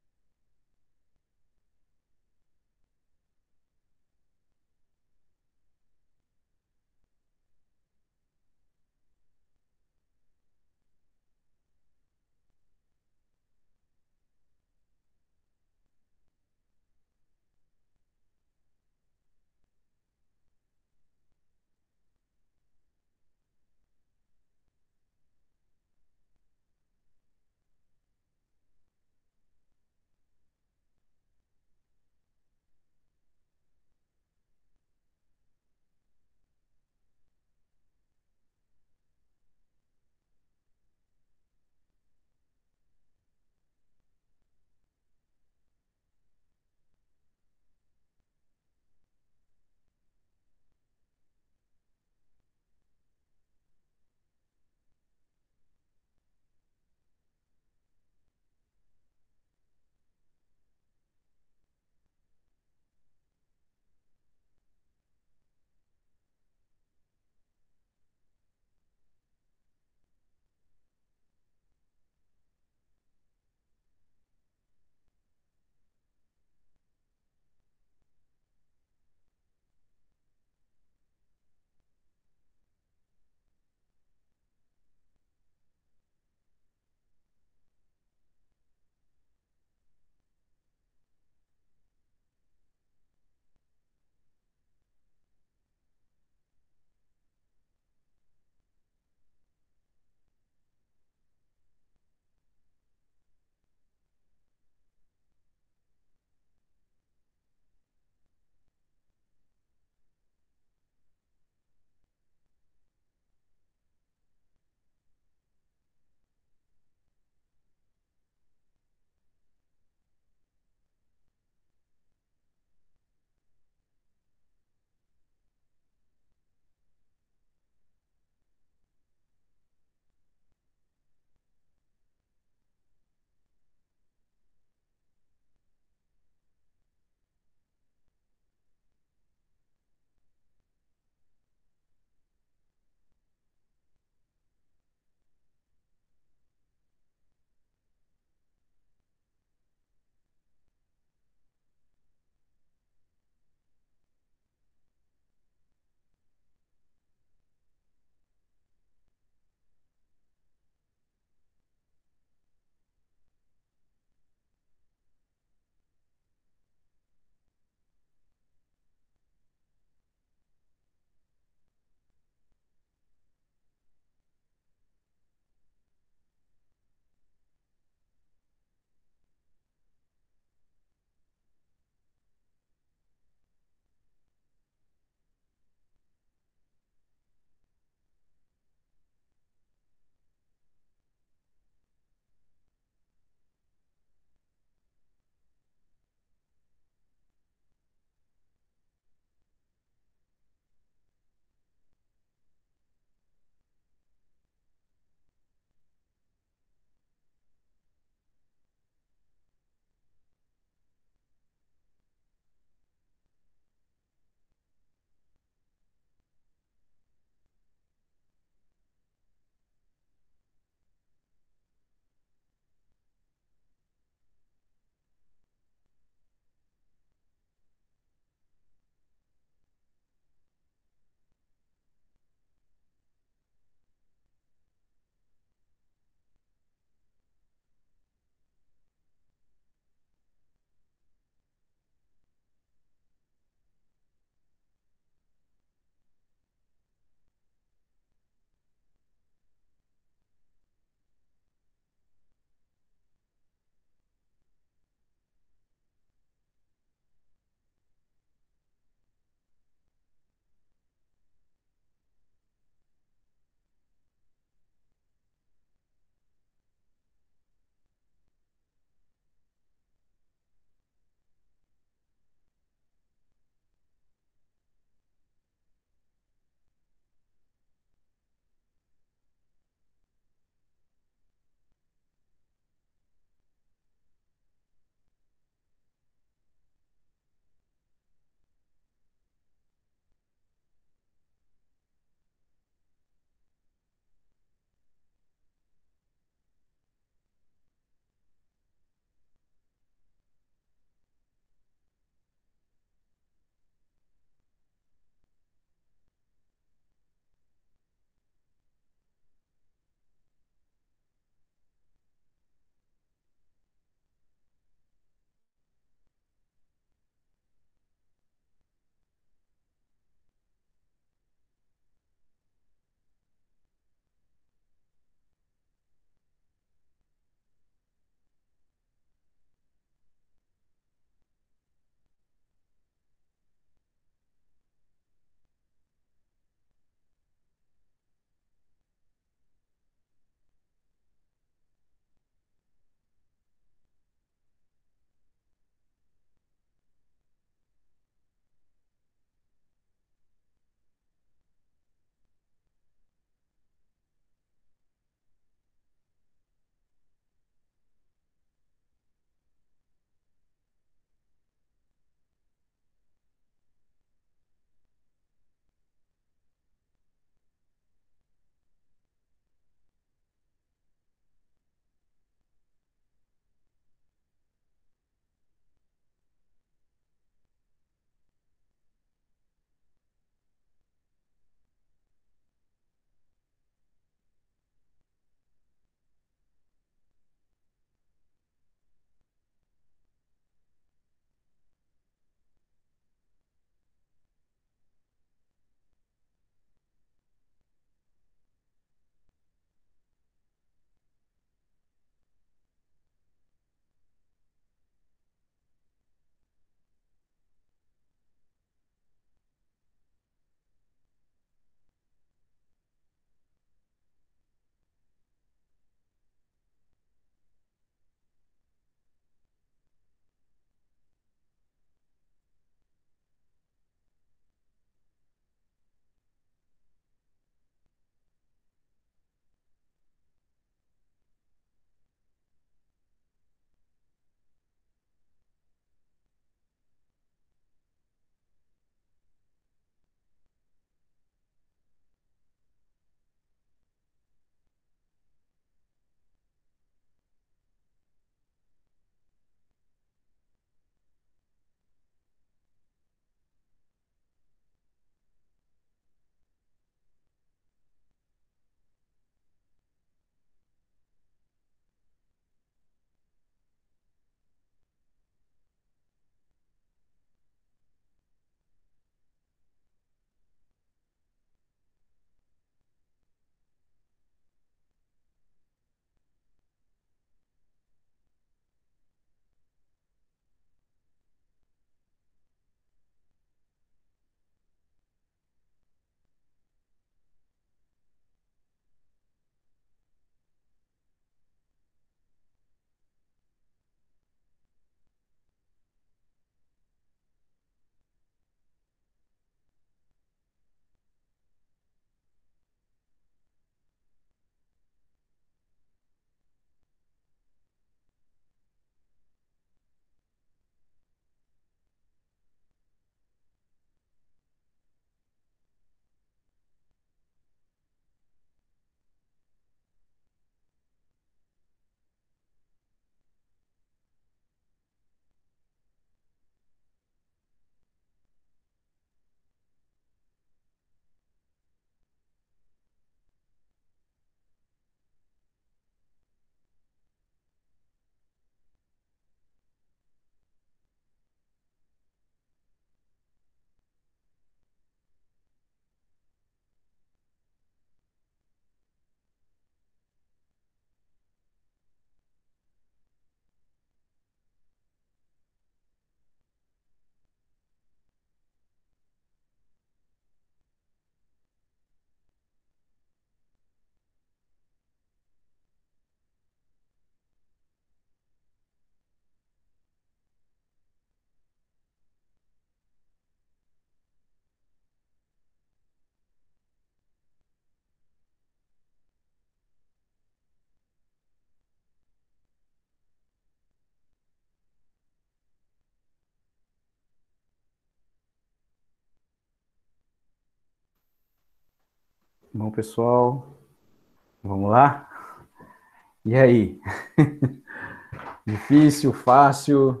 Bom, pessoal, vamos lá? E aí? Difícil, fácil?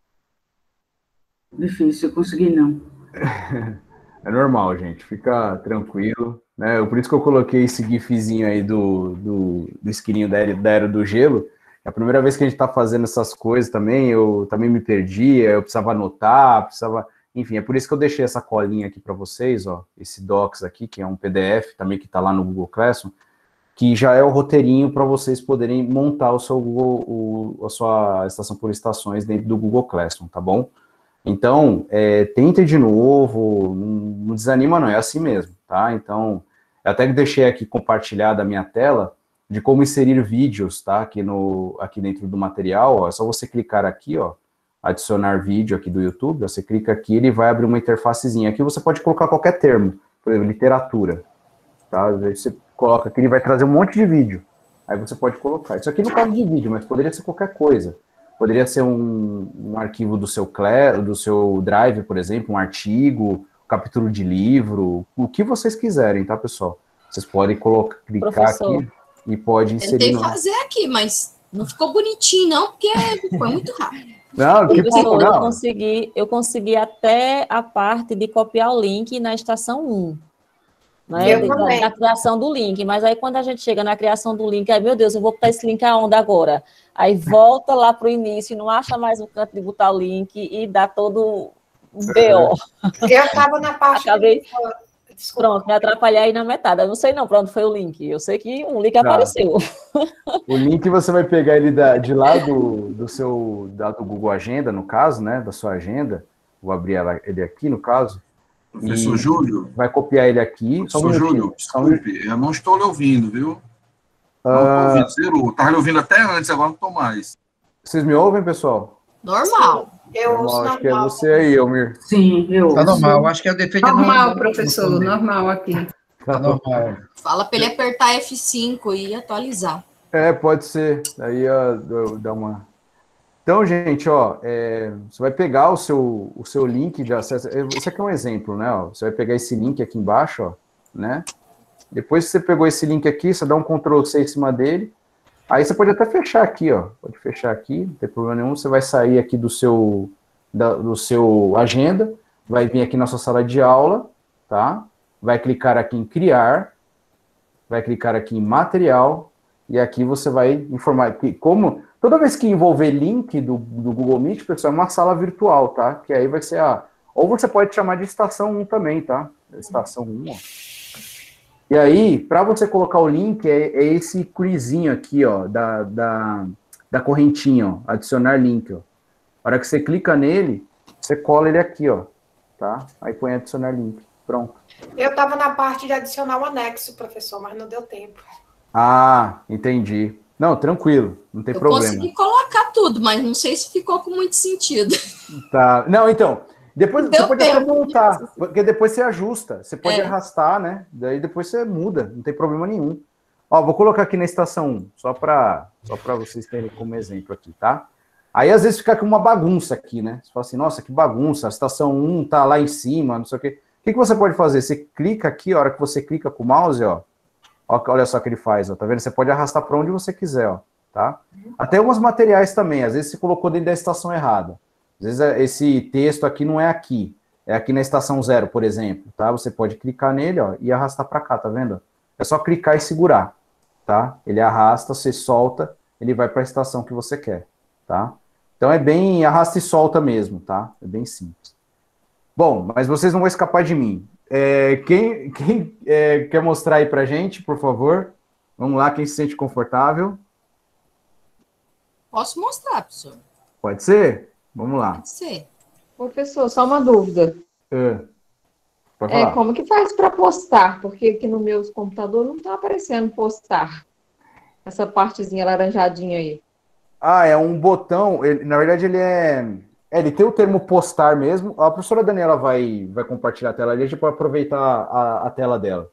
Difícil, eu consegui não. É normal, gente, fica tranquilo, né? Por isso que eu coloquei esse gifzinho aí do, do, do esquilinho da era, da era do gelo. É a primeira vez que a gente tá fazendo essas coisas também, eu também me perdia, eu precisava anotar, precisava... Enfim, é por isso que eu deixei essa colinha aqui para vocês, ó, esse Docs aqui, que é um P D F também que tá lá no Google Classroom, que já é o roteirinho para vocês poderem montar o seu Google, o, a sua estação por estações dentro do Google Classroom, tá bom? Então, é, tenta de novo, não, não desanima não, é assim mesmo, tá? Então, eu até deixei aqui compartilhada a minha tela de como inserir vídeos, tá? Aqui, no, aqui dentro do material, ó, é só você clicar aqui, ó, adicionar vídeo aqui do YouTube, você clica aqui, ele vai abrir uma interfacezinha. Aqui você pode colocar qualquer termo, por exemplo, literatura, tá? Aí você coloca aqui, ele vai trazer um monte de vídeo. Aí você pode colocar. Isso aqui no caso de vídeo, mas poderia ser qualquer coisa. Poderia ser um, um arquivo do seu, do seu Drive, por exemplo, um artigo, um capítulo de livro, o que vocês quiserem, tá, pessoal? Vocês podem colocar, clicar Professor, aqui e pode inserir. tentei no... fazer aqui, mas não ficou bonitinho, não, porque foi muito rápido. Não, que Professor, pouco, eu não. consegui, eu consegui até a parte de copiar o link na estação um. Né, Eu da, também. da criação do link, mas aí quando a gente chega na criação do link, aí, meu Deus, eu vou botar esse link aonde agora? Aí volta lá para o início, não acha mais o canto de botar o link e dá todo o B O. Eu estava na parte... Acabei, Desculpa. pronto, me atrapalhei aí na metade. Eu não sei não para onde foi o link, eu sei que um link Tá. apareceu. O link você vai pegar ele da, de lá do, do seu da, do Google Agenda, no caso, né? Da sua agenda. Vou abrir ela, ele aqui, no caso. Professor E Júlio. vai copiar ele aqui. Só um Professor minutinho. Júlio, desculpe, eu não estou lhe ouvindo, viu? Não Ah, estou ouvindo, zerou. Estava lhe ouvindo até antes, agora não estou mais. Vocês me ouvem, pessoal? Normal. Eu ouço Normal, acho que é normal. você aí, Elmir. Sim, eu. Tá normal, acho que é o defeito do- Normal, do- professor, do- normal aqui. Tá normal. Fala para ele apertar F cinco e atualizar. É, pode ser. Aí ó, dá- dá uma. Então, gente, ó, é, você vai pegar o seu, o seu link de acesso. Esse aqui é um exemplo, né? Ó, você vai pegar esse link aqui embaixo, ó, né? Depois que você pegou esse link aqui, você dá um control C em cima dele. Aí você pode até fechar aqui, ó. Pode fechar aqui, não tem problema nenhum. Você vai sair aqui do seu, da, do seu agenda, vai vir aqui na sua sala de aula, tá? Vai clicar aqui em criar, vai clicar aqui em material, e aqui você vai informar que como toda vez que envolver link do, do Google Meet, pessoal, é uma sala virtual, tá? Que aí vai ser a... Ou você pode chamar de estação um também, tá? Estação um, ó. E aí, para você colocar o link, é, é esse quizinho aqui, ó, da, da, da correntinha, ó, adicionar link, ó. A hora que você clica nele, você cola ele aqui, ó, tá? Aí põe adicionar link, pronto. Eu estava na parte de adicionar o anexo, professor, mas não deu tempo. Ah, entendi. Não, tranquilo, não tem Eu problema. consegui colocar tudo, mas não sei se ficou com muito sentido. Tá. Não, então, depois Deu você pode até tempo. voltar, porque depois você ajusta, você pode É. arrastar, né? Daí depois você muda, não tem problema nenhum. Ó, vou colocar aqui na estação um, só para só para vocês terem como exemplo aqui, tá? Aí às vezes fica com uma bagunça aqui, né? Você fala assim, nossa, que bagunça, a estação um tá lá em cima, não sei o quê. O que, que você pode fazer? Você clica aqui, a hora que você clica com o mouse, ó, ó, olha só o que ele faz, ó, tá vendo? Você pode arrastar para onde você quiser, ó, tá? Até alguns materiais também, às vezes você colocou dentro da estação errada. Às vezes esse texto aqui não é aqui, é aqui na estação zero, por exemplo, tá? Você pode clicar nele, ó, e arrastar para cá, tá vendo? É só clicar e segurar, tá? Ele arrasta, você solta, ele vai para a estação que você quer, tá? Então é bem arrasta e solta mesmo, tá? É bem simples. Bom, mas vocês não vão escapar de mim. É, quem quem é, quer mostrar aí pra gente, por favor? Vamos lá, quem se sente confortável? Posso mostrar, professor? Pode ser? Vamos lá. Pode ser. Professor, só uma dúvida. É, pode É, falar. como que faz para postar? Porque aqui no meu computador não está aparecendo postar. Essa partezinha laranjadinha aí. Ah, é um botão, ele- na verdade ele é, é, ele tem o termo postar mesmo. A professora Daniela vai, vai compartilhar a tela ali, a gente pode aproveitar a, a tela dela.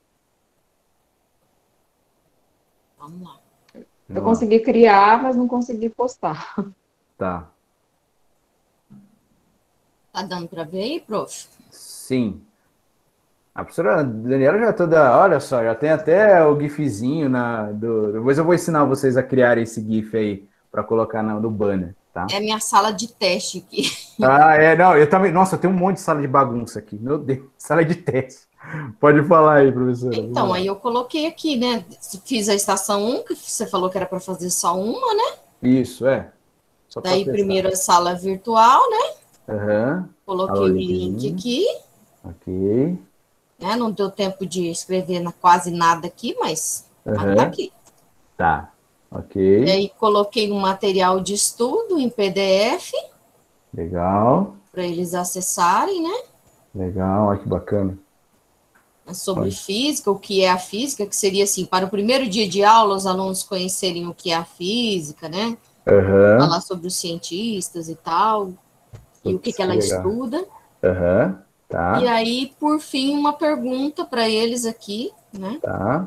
Vamos lá. Eu Vamos lá. consegui criar, mas não consegui postar. Tá. Tá dando para ver aí, prof? Sim. A professora Daniela já toda, olha só, já tem até o gifzinho na do. Depois eu vou ensinar vocês a criar esse gif aí para colocar no, no banner, tá? É a minha sala de teste aqui. Ah, é, não, eu também. Nossa, eu tenho um monte de sala de bagunça aqui. Meu Deus, sala de teste. Pode falar aí, professora. Então, aí eu coloquei aqui, né? Fiz a estação um, que você falou que era para fazer só uma, né? Isso, é. Só Daí, primeiro a sala virtual, né? Uhum. Coloquei o link aqui. Ok. Né? Não deu tempo de escrever na, quase nada aqui, mas, uhum. mas tá aqui. Tá, ok. E aí coloquei um material de estudo em P D F. Legal. Para eles acessarem, né? Legal, olha que bacana. Sobre olha. Física, o que é a física, que seria assim, para o primeiro dia de aula, os alunos conhecerem o que é a física, né? Uhum. Falar sobre os cientistas e tal, e o que, que ela legal. estuda. Uhum. Tá. E aí, por fim, uma pergunta para eles aqui, né? Tá.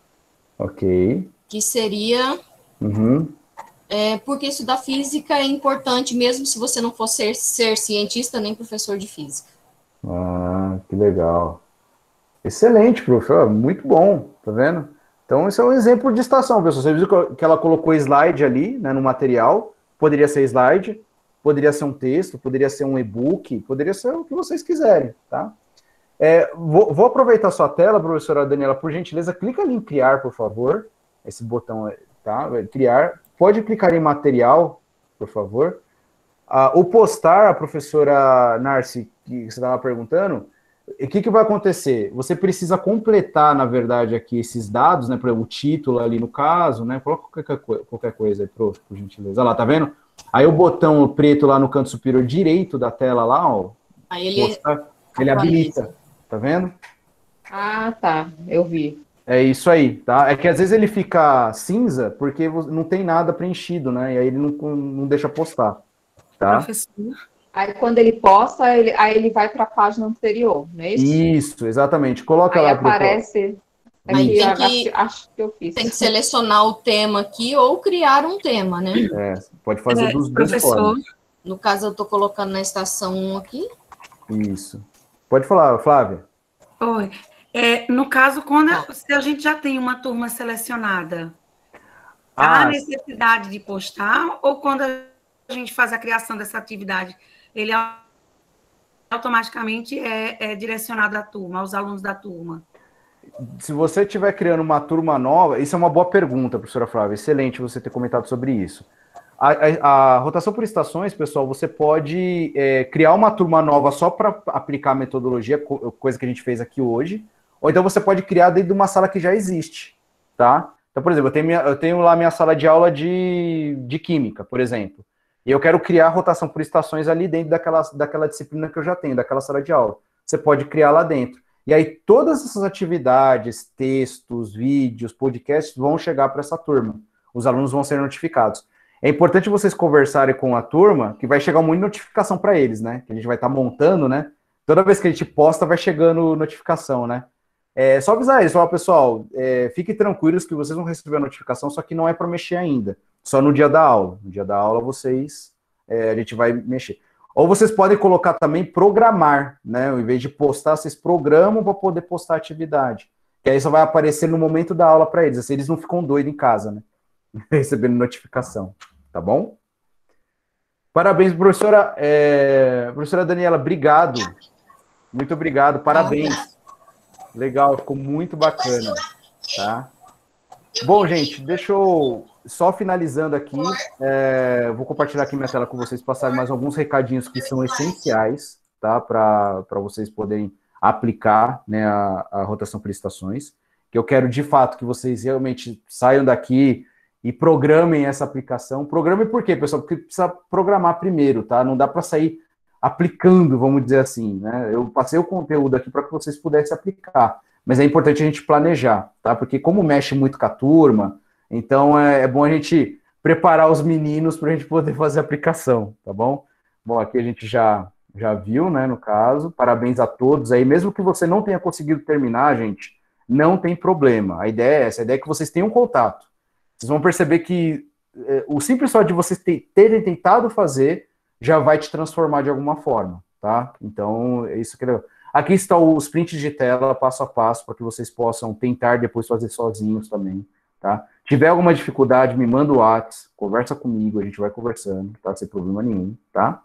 Ok. Que seria, uhum. é, porque estudar física é importante, mesmo se você não for ser, ser cientista nem professor de física. Ah, que legal. Excelente, professor. Muito bom, tá vendo? Então, esse é um exemplo de estação, pessoal. Você viu que ela colocou slide ali, né, no material. Poderia ser slide, poderia ser um texto, poderia ser um e-book, poderia ser o que vocês quiserem, tá? É, vou, vou aproveitar a sua tela, professora Daniela, por gentileza, clica ali em criar, por favor. Esse botão, tá? Criar. Pode clicar em material, por favor. Ah, o postar, a professora Narci, que você estava perguntando, o que, que vai acontecer? Você precisa completar, na verdade, aqui esses dados, né? Por exemplo, o título ali no caso, né? Coloca qualquer, qualquer coisa aí, por, por gentileza. Olha lá, tá vendo? Aí o botão preto lá no canto superior direito da tela lá, ó. Aí ele, posta, ele habilita, tá vendo? Ah, tá. Eu vi. É isso aí, tá? É que às vezes ele fica cinza porque não tem nada preenchido, né? E aí ele não, não deixa postar, tá? Professor. Aí quando ele posta, ele, aí ele vai para a página anterior, não é isso? Isso, exatamente. Coloca aí lá. aparece. Aí aqui, tem que, acho que eu fiz. Tem que selecionar o tema aqui ou criar um tema, né? É, pode fazer É, dos dois professor. formas. No caso, eu estou colocando na estação um aqui. Isso. Pode falar, Flávia. Oi. É, no caso, quando a, se a gente já tem uma turma selecionada, há Ah, necessidade de postar, ou quando a gente faz a criação dessa atividade, ele automaticamente é, é direcionado à turma, aos alunos da turma? se você estiver criando uma turma nova, isso é uma boa pergunta, professora Flávia. Excelente você ter comentado sobre isso. A, a, a rotação por estações, pessoal, você pode é, criar uma turma nova só para aplicar a metodologia, co coisa que a gente fez aqui hoje, ou então você pode criar dentro de uma sala que já existe, tá? Então, por exemplo, eu tenho, minha, eu tenho lá minha sala de aula de, de química, por exemplo, e eu quero criar rotação por estações ali dentro daquela, daquela disciplina que eu já tenho, daquela sala de aula. Você pode criar lá dentro. E aí todas essas atividades, textos, vídeos, podcasts vão chegar para essa turma. Os alunos vão ser notificados. É importante vocês conversarem com a turma, que vai chegar uma notificação para eles, né? Que a gente vai estar tá montando, né? Toda vez que a gente posta, vai chegando notificação, né? É só avisar eles, falar, pessoal, é, fiquem tranquilos que vocês vão receber a notificação, só que não é para mexer ainda. Só no dia da aula. No dia da aula, vocês, é, a gente vai mexer. Ou vocês podem colocar também programar, né? Ao invés de postar, vocês programam para poder postar a atividade. E aí só vai aparecer no momento da aula para eles. Assim, eles não ficam doidos em casa, né? Recebendo notificação. Tá bom? Parabéns, professora. É... Professora Daniela, obrigado. Muito obrigado, parabéns. Legal, ficou muito bacana. Tá? Bom, gente, deixa eu... Só finalizando aqui, é, vou compartilhar aqui minha tela com vocês, passar mais alguns recadinhos que são essenciais, tá? Para vocês poderem aplicar, né, a, a rotação por estações. Que eu quero, de fato, que vocês realmente saiam daqui e programem essa aplicação. Programem por quê, pessoal? Porque precisa programar primeiro, tá? Não dá para sair aplicando, vamos dizer assim, né? Eu passei o conteúdo aqui para que vocês pudessem aplicar, mas é importante a gente planejar, tá? Porque como mexe muito com a turma, então, é, é bom a gente preparar os meninos para a gente poder fazer a aplicação, tá bom? Bom, aqui a gente já, já viu, né, no caso. Parabéns a todos aí. Mesmo que você não tenha conseguido terminar, gente, não tem problema. A ideia é essa, a ideia é que vocês tenham contato. Vocês vão perceber que é, o simples só de vocês ter, terem tentado fazer já vai te transformar de alguma forma, tá? Então, é isso que... Aqui estão os prints de tela, passo a passo, para que vocês possam tentar depois fazer sozinhos também, tá? Tiver alguma dificuldade, me manda o WhatsApp, conversa comigo, a gente vai conversando, tá? Sem problema nenhum, tá?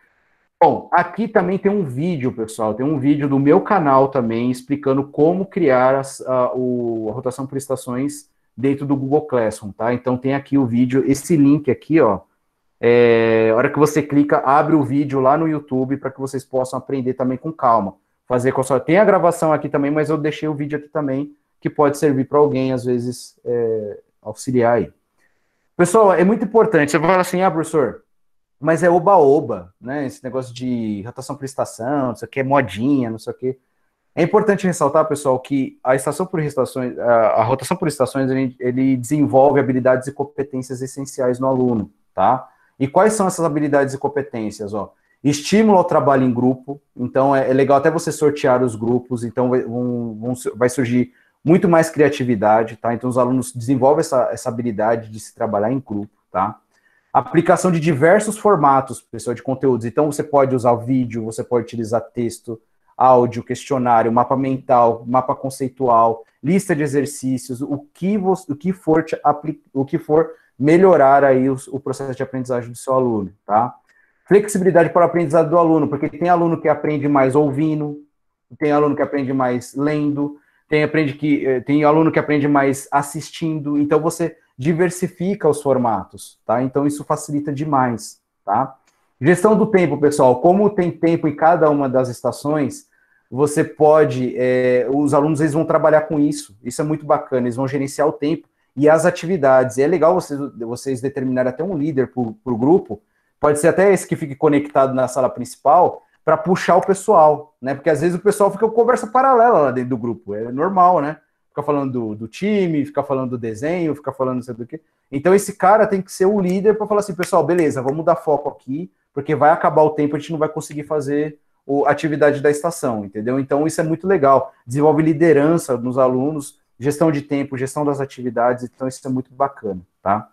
Bom, aqui também tem um vídeo, pessoal, tem um vídeo do meu canal também, explicando como criar as, a, o, a rotação por estações dentro do Google Classroom, tá? Então tem aqui o vídeo, esse link aqui, ó, é, a hora que você clica, abre o vídeo lá no YouTube para que vocês possam aprender também com calma. Fazer com a sua... Tem a gravação aqui também, mas eu deixei o vídeo aqui também, que pode servir para alguém, às vezes, é, auxiliar aí. Pessoal, é muito importante, você fala assim, ah, professor, mas é oba-oba, né? Esse negócio de rotação por estação, não sei o que, modinha, não sei o que. É importante ressaltar, pessoal, que a estação por estações, a, a rotação por estações, ele, ele desenvolve habilidades e competências essenciais no aluno, tá? E quais são essas habilidades e competências, ó? Estímulo ao trabalho em grupo, então é, é legal até você sortear os grupos, então vai, vão, vão, vai surgir muito mais criatividade, tá? Então os alunos desenvolvem essa, essa habilidade de se trabalhar em grupo, tá? Aplicação de diversos formatos, pessoal, de conteúdos. Então, você pode usar vídeo, você pode utilizar texto, áudio, questionário, mapa mental, mapa conceitual, lista de exercícios, o que, você, o que, for, te, o que for melhorar aí o, o processo de aprendizagem do seu aluno, tá? Flexibilidade para o aprendizado do aluno, porque tem aluno que aprende mais ouvindo, tem aluno que aprende mais lendo, tem, aprende que, tem aluno que aprende mais assistindo, então você diversifica os formatos, tá? Então isso facilita demais, tá? Gestão do tempo, pessoal. Como tem tempo em cada uma das estações, você pode, é, os alunos eles vão trabalhar com isso, isso é muito bacana, eles vão gerenciar o tempo e as atividades. E é legal vocês, vocês determinarem até um líder para o grupo, pode ser até esse que fique conectado na sala principal, para puxar o pessoal, né? Porque às vezes o pessoal fica com conversa paralela lá dentro do grupo, é normal, né? Fica falando do, do time, fica falando do desenho, fica falando não sei do que. Então esse cara tem que ser o líder para falar assim, pessoal, beleza, vamos dar foco aqui, porque vai acabar o tempo, a gente não vai conseguir fazer a atividade da estação, entendeu? Então isso é muito legal, desenvolve liderança nos alunos, gestão de tempo, gestão das atividades, então isso é muito bacana, tá?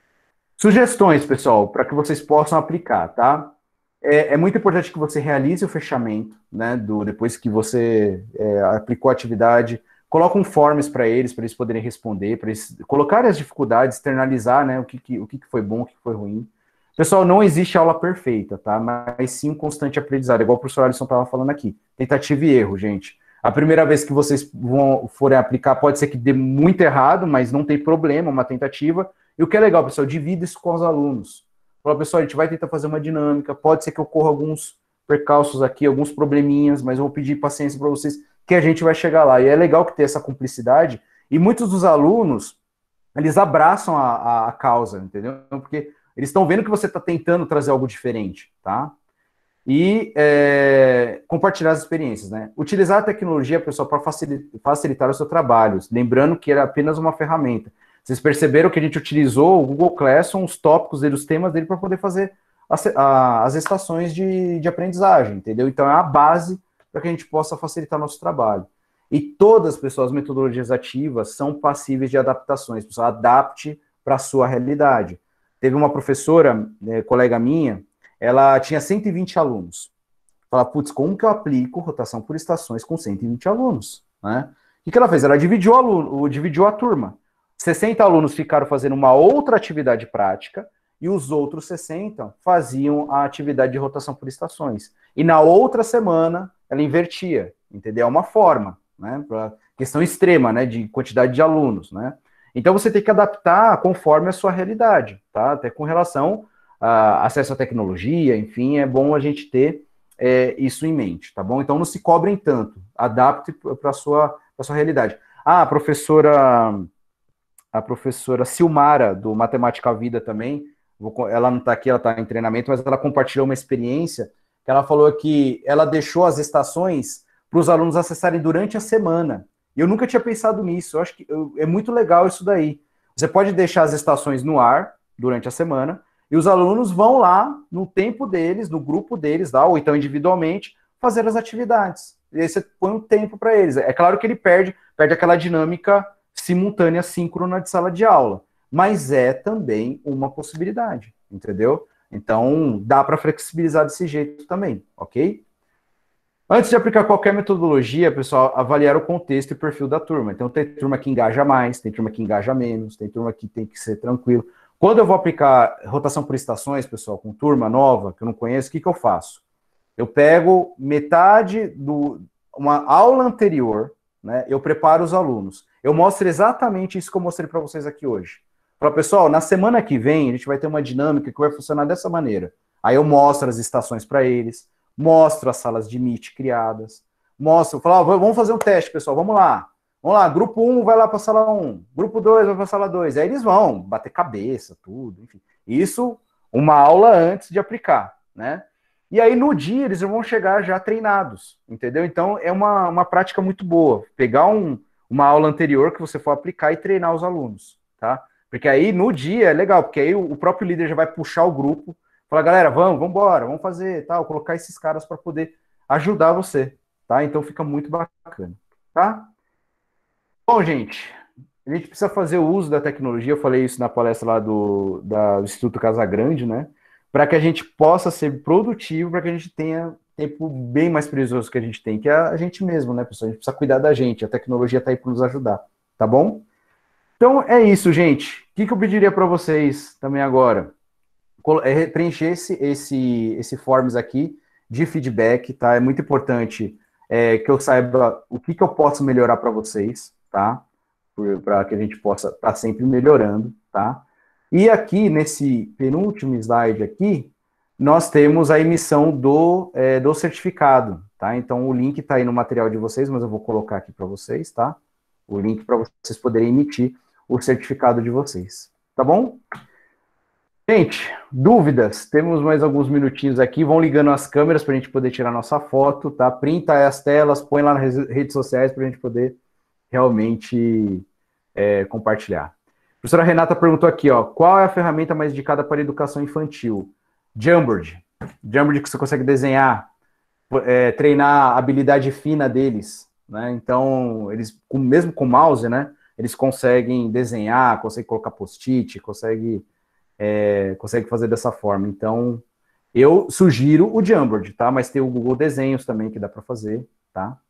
Sugestões, pessoal, para que vocês possam aplicar, tá? É, é muito importante que você realize o fechamento, né, do, depois que você é, aplicou a atividade, coloca um forms para eles, para eles poderem responder, para eles colocarem as dificuldades, externalizar, né, o que, que, o que foi bom, o que foi ruim. Pessoal, não existe aula perfeita, tá? Mas sim um constante aprendizado, igual o professor Alisson estava falando aqui. Tentativa e erro, gente. A primeira vez que vocês vão, forem aplicar, pode ser que dê muito errado, mas não tem problema, uma tentativa. E o que é legal, pessoal, divida isso com os alunos. Fala, pessoal, a gente vai tentar fazer uma dinâmica, pode ser que ocorra alguns percalços aqui, alguns probleminhas, mas eu vou pedir paciência para vocês, que a gente vai chegar lá. E é legal que ter essa cumplicidade, e muitos dos alunos, eles abraçam a, a, a causa, entendeu? Porque eles estão vendo que você está tentando trazer algo diferente, tá? E é, compartilhar as experiências, né? Utilizar a tecnologia, pessoal, para facilitar, facilitar o seu trabalho, lembrando que era apenas uma ferramenta. Vocês perceberam que a gente utilizou o Google Classroom, os tópicos dele, os temas dele, para poder fazer as, a, as estações de, de aprendizagem, entendeu? Então é a base para que a gente possa facilitar nosso trabalho. E todas, pessoal, as metodologias ativas são passíveis de adaptações. Pessoal, adapte para a sua realidade. Teve uma professora, né, colega minha, ela tinha cento e vinte alunos. Fala, putz, como que eu aplico rotação por estações com cento e vinte alunos? Né? O que, que ela fez? Ela dividiu, aluno, dividiu a turma. sessenta alunos ficaram fazendo uma outra atividade prática e os outros sessenta faziam a atividade de rotação por estações. E na outra semana, ela invertia, entendeu? É uma forma, né? Pra questão extrema, né? De quantidade de alunos, né? Então, você tem que adaptar conforme a sua realidade, tá? Até com relação a acesso à tecnologia, enfim, é bom a gente ter é, isso em mente, tá bom? Então, não se cobrem tanto, adapte para a sua, pra sua realidade. Ah, a professora, a professora Silmara, do Matemática à Vida também, vou, ela não está aqui, ela está em treinamento, mas ela compartilhou uma experiência que ela falou que ela deixou as estações para os alunos acessarem durante a semana. E eu nunca tinha pensado nisso, eu acho que eu, é muito legal isso daí. Você pode deixar as estações no ar durante a semana, e os alunos vão lá, no tempo deles, no grupo deles, lá, ou então individualmente, fazer as atividades. E aí você põe um tempo para eles. É claro que ele perde, perde aquela dinâmica simultânea, síncrona de sala de aula, mas é também uma possibilidade, entendeu? Então, dá para flexibilizar desse jeito também, ok? Antes de aplicar qualquer metodologia, pessoal, avaliar o contexto e perfil da turma. Então, tem turma que engaja mais, tem turma que engaja menos, tem turma que tem que ser tranquilo. Quando eu vou aplicar rotação por estações, pessoal, com turma nova, que eu não conheço, o que, que eu faço? Eu pego metade do uma aula anterior, né? Eu preparo os alunos. Eu mostro exatamente isso que eu mostrei para vocês aqui hoje. Para pessoal, na semana que vem, a gente vai ter uma dinâmica que vai funcionar dessa maneira. Aí eu mostro as estações para eles, mostro as salas de Meet criadas, mostro, falo, ah, vamos fazer um teste, pessoal, vamos lá. Vamos lá, grupo um vai lá para a sala um, grupo dois vai para a sala dois. Aí eles vão bater cabeça, tudo, enfim. Isso, uma aula antes de aplicar, né? E aí, no dia, eles vão chegar já treinados, entendeu? Então, é uma, uma prática muito boa. Pegar um, uma aula anterior que você for aplicar e treinar os alunos, tá? Porque aí, no dia, é legal, porque aí o, o próprio líder já vai puxar o grupo, falar, galera, vamos, vamos embora, vamos fazer, tal, colocar esses caras para poder ajudar você, tá? Então, fica muito bacana, tá? Bom, gente, a gente precisa fazer o uso da tecnologia, eu falei isso na palestra lá do, da, do Instituto Casagrande, né? Para que a gente possa ser produtivo, para que a gente tenha tempo bem mais precioso que a gente tem, que é a gente mesmo, né, pessoal? A gente precisa cuidar da gente, a tecnologia está aí para nos ajudar, tá bom? Então, é isso, gente. O que, que eu pediria para vocês também agora? É preencher esse, esse, esse forms aqui de feedback, tá? É muito importante é, que eu saiba o que, que eu posso melhorar para vocês, tá? Para que a gente possa estar tá sempre melhorando, tá? E aqui, nesse penúltimo slide aqui, nós temos a emissão do, é, do certificado, tá? Então, o link está aí no material de vocês, mas eu vou colocar aqui para vocês, tá? O link para vocês poderem emitir o certificado de vocês, tá bom? Gente, dúvidas? Temos mais alguns minutinhos aqui, vão ligando as câmeras para a gente poder tirar nossa foto, tá? Printa as telas, põe lá nas redes sociais para a gente poder realmente é, compartilhar. A professora Renata perguntou aqui, ó, qual é a ferramenta mais indicada para educação infantil? Jamboard. Jamboard que você consegue desenhar, é, treinar a habilidade fina deles, né? Então, eles, com, mesmo com mouse, né, eles conseguem desenhar, conseguem colocar post-it, conseguem, é, conseguem fazer dessa forma. Então, eu sugiro o Jamboard, tá? Mas tem o Google Desenhos também que dá para fazer, tá? O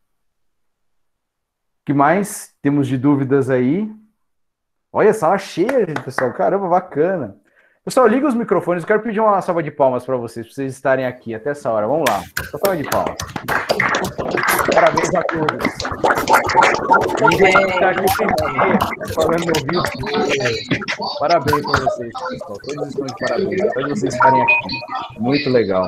que mais temos de dúvidas aí? Olha, sala cheia, gente, pessoal. Caramba, bacana. Pessoal, liga os microfones. Eu quero pedir uma salva de palmas para vocês, para vocês estarem aqui até essa hora. Vamos lá. Uma salva de palmas. Parabéns a todos. Ninguém está aqui falando no ouvido. Parabéns para vocês, pessoal. Todos estão de parabéns. Todos vocês estarem aqui. Muito legal.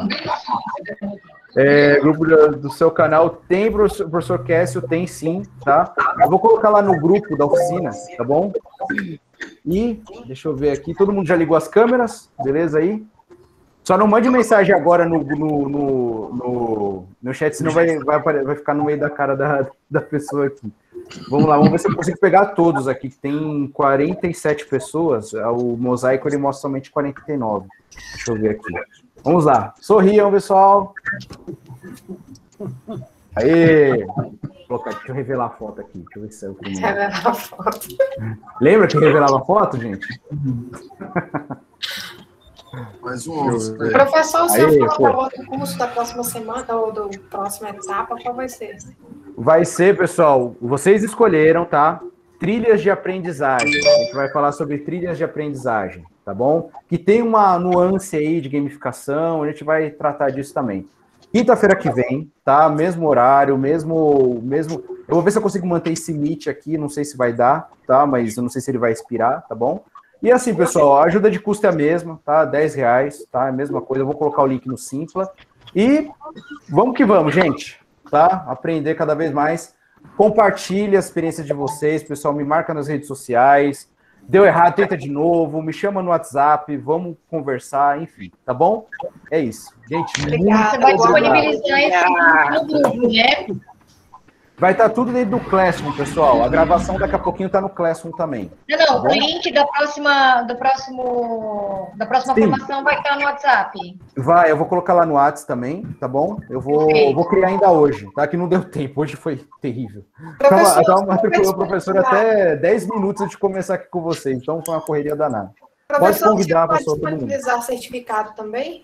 É, grupo do, do seu canal tem, professor, professor Cássio, tem sim, tá? Eu vou colocar lá no grupo da oficina, tá bom? E, deixa eu ver aqui, todo mundo já ligou as câmeras, beleza aí? Só não mande mensagem agora no, no, no, no, no chat, senão vai, vai, vai ficar no meio da cara da, da pessoa aqui. Vamos lá, vamos ver se eu consigo pegar todos aqui, que tem quarenta e sete pessoas, o mosaico ele mostra somente quarenta e nove. Deixa eu ver aqui. Vamos lá. Sorriam, pessoal. Aê! Deixa eu revelar a foto aqui. Deixa eu ver se é o primeiro. Revelar a foto. Lembra que revelava a foto, gente? Mais um outro. Professor, o senhor falou do curso da próxima semana ou do próximo etapa, qual vai ser? Vai ser, pessoal, vocês escolheram, tá? Trilhas de aprendizagem. A gente vai falar sobre trilhas de aprendizagem, tá bom? Que tem uma nuance aí de gamificação, a gente vai tratar disso também. Quinta-feira que vem, tá? Mesmo horário, mesmo, mesmo... Eu vou ver se eu consigo manter esse meet aqui, não sei se vai dar, tá? Mas eu não sei se ele vai expirar, tá bom? E assim, pessoal, a ajuda de custo é a mesma, tá? dez reais, tá? É a mesma coisa, eu vou colocar o link no Simpla. E vamos que vamos, gente, tá? Aprender cada vez mais. Compartilhe a experiência de vocês, pessoal, me marca nas redes sociais. Deu errado, tenta de novo, me chama no WhatsApp, vamos conversar, enfim, tá bom? É isso. Gente, obrigada. Você vai disponibilizar esse no grupo, né? Vai estar tudo dentro do Classroom, pessoal. A gravação daqui a pouquinho está no Classroom também. Não, não, tá o link da próxima, do próximo, da próxima formação vai estar no WhatsApp. Vai, eu vou colocar lá no WhatsApp também, tá bom? Eu vou, eu vou criar ainda hoje, tá? Que não deu tempo, hoje foi terrível. Professor, eu tava matriculando o professor até dez minutos antes de começar aqui com vocês, então foi uma correria danada. Professor, pode convidar a pessoa. pessoa. Pode disponibilizar certificado também?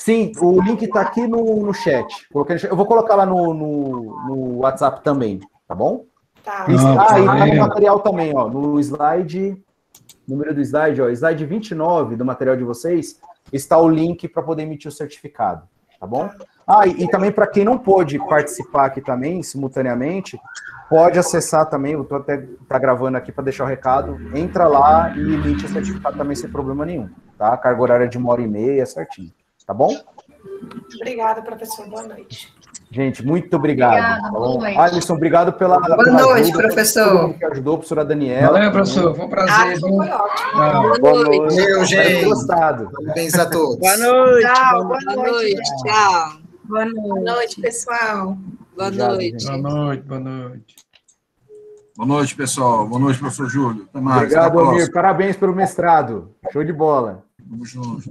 Sim, o link está aqui no, no chat. Eu vou colocar lá no, no, no WhatsApp também, tá bom? Tá. Ah, e tá no material também, ó, no slide, número do slide, ó, slide vinte e nove do material de vocês, está o link para poder emitir o certificado, tá bom? Ah, e, e também para quem não pôde participar aqui também, simultaneamente, pode acessar também, eu tô até tá gravando aqui para deixar o recado, entra lá e emite o certificado também sem problema nenhum, tá? Carga horária de uma hora e meia, certinho, tá bom? Obrigada, professor, boa noite. Gente, muito obrigado. Obrigada, Tá boa bom? noite. Alisson, obrigado pela, Boa pela noite, ajuda, professor. todo mundo que ajudou, professora Daniela. Valeu, professor, foi um prazer. Ah, foi ótimo. Ah, Boa noite. Meu, gente. Gostado. Parabéns a todos. Boa noite. Tchau, Boa boa noite. noite. Tchau. Boa noite. Boa noite, pessoal. Boa Obrigado, noite. gente. boa noite, boa noite. Boa noite, pessoal. Boa noite, professor Júlio. Até mais. Obrigado, Até a próxima. Almir. Parabéns pelo mestrado. Show de bola. Tamo junto.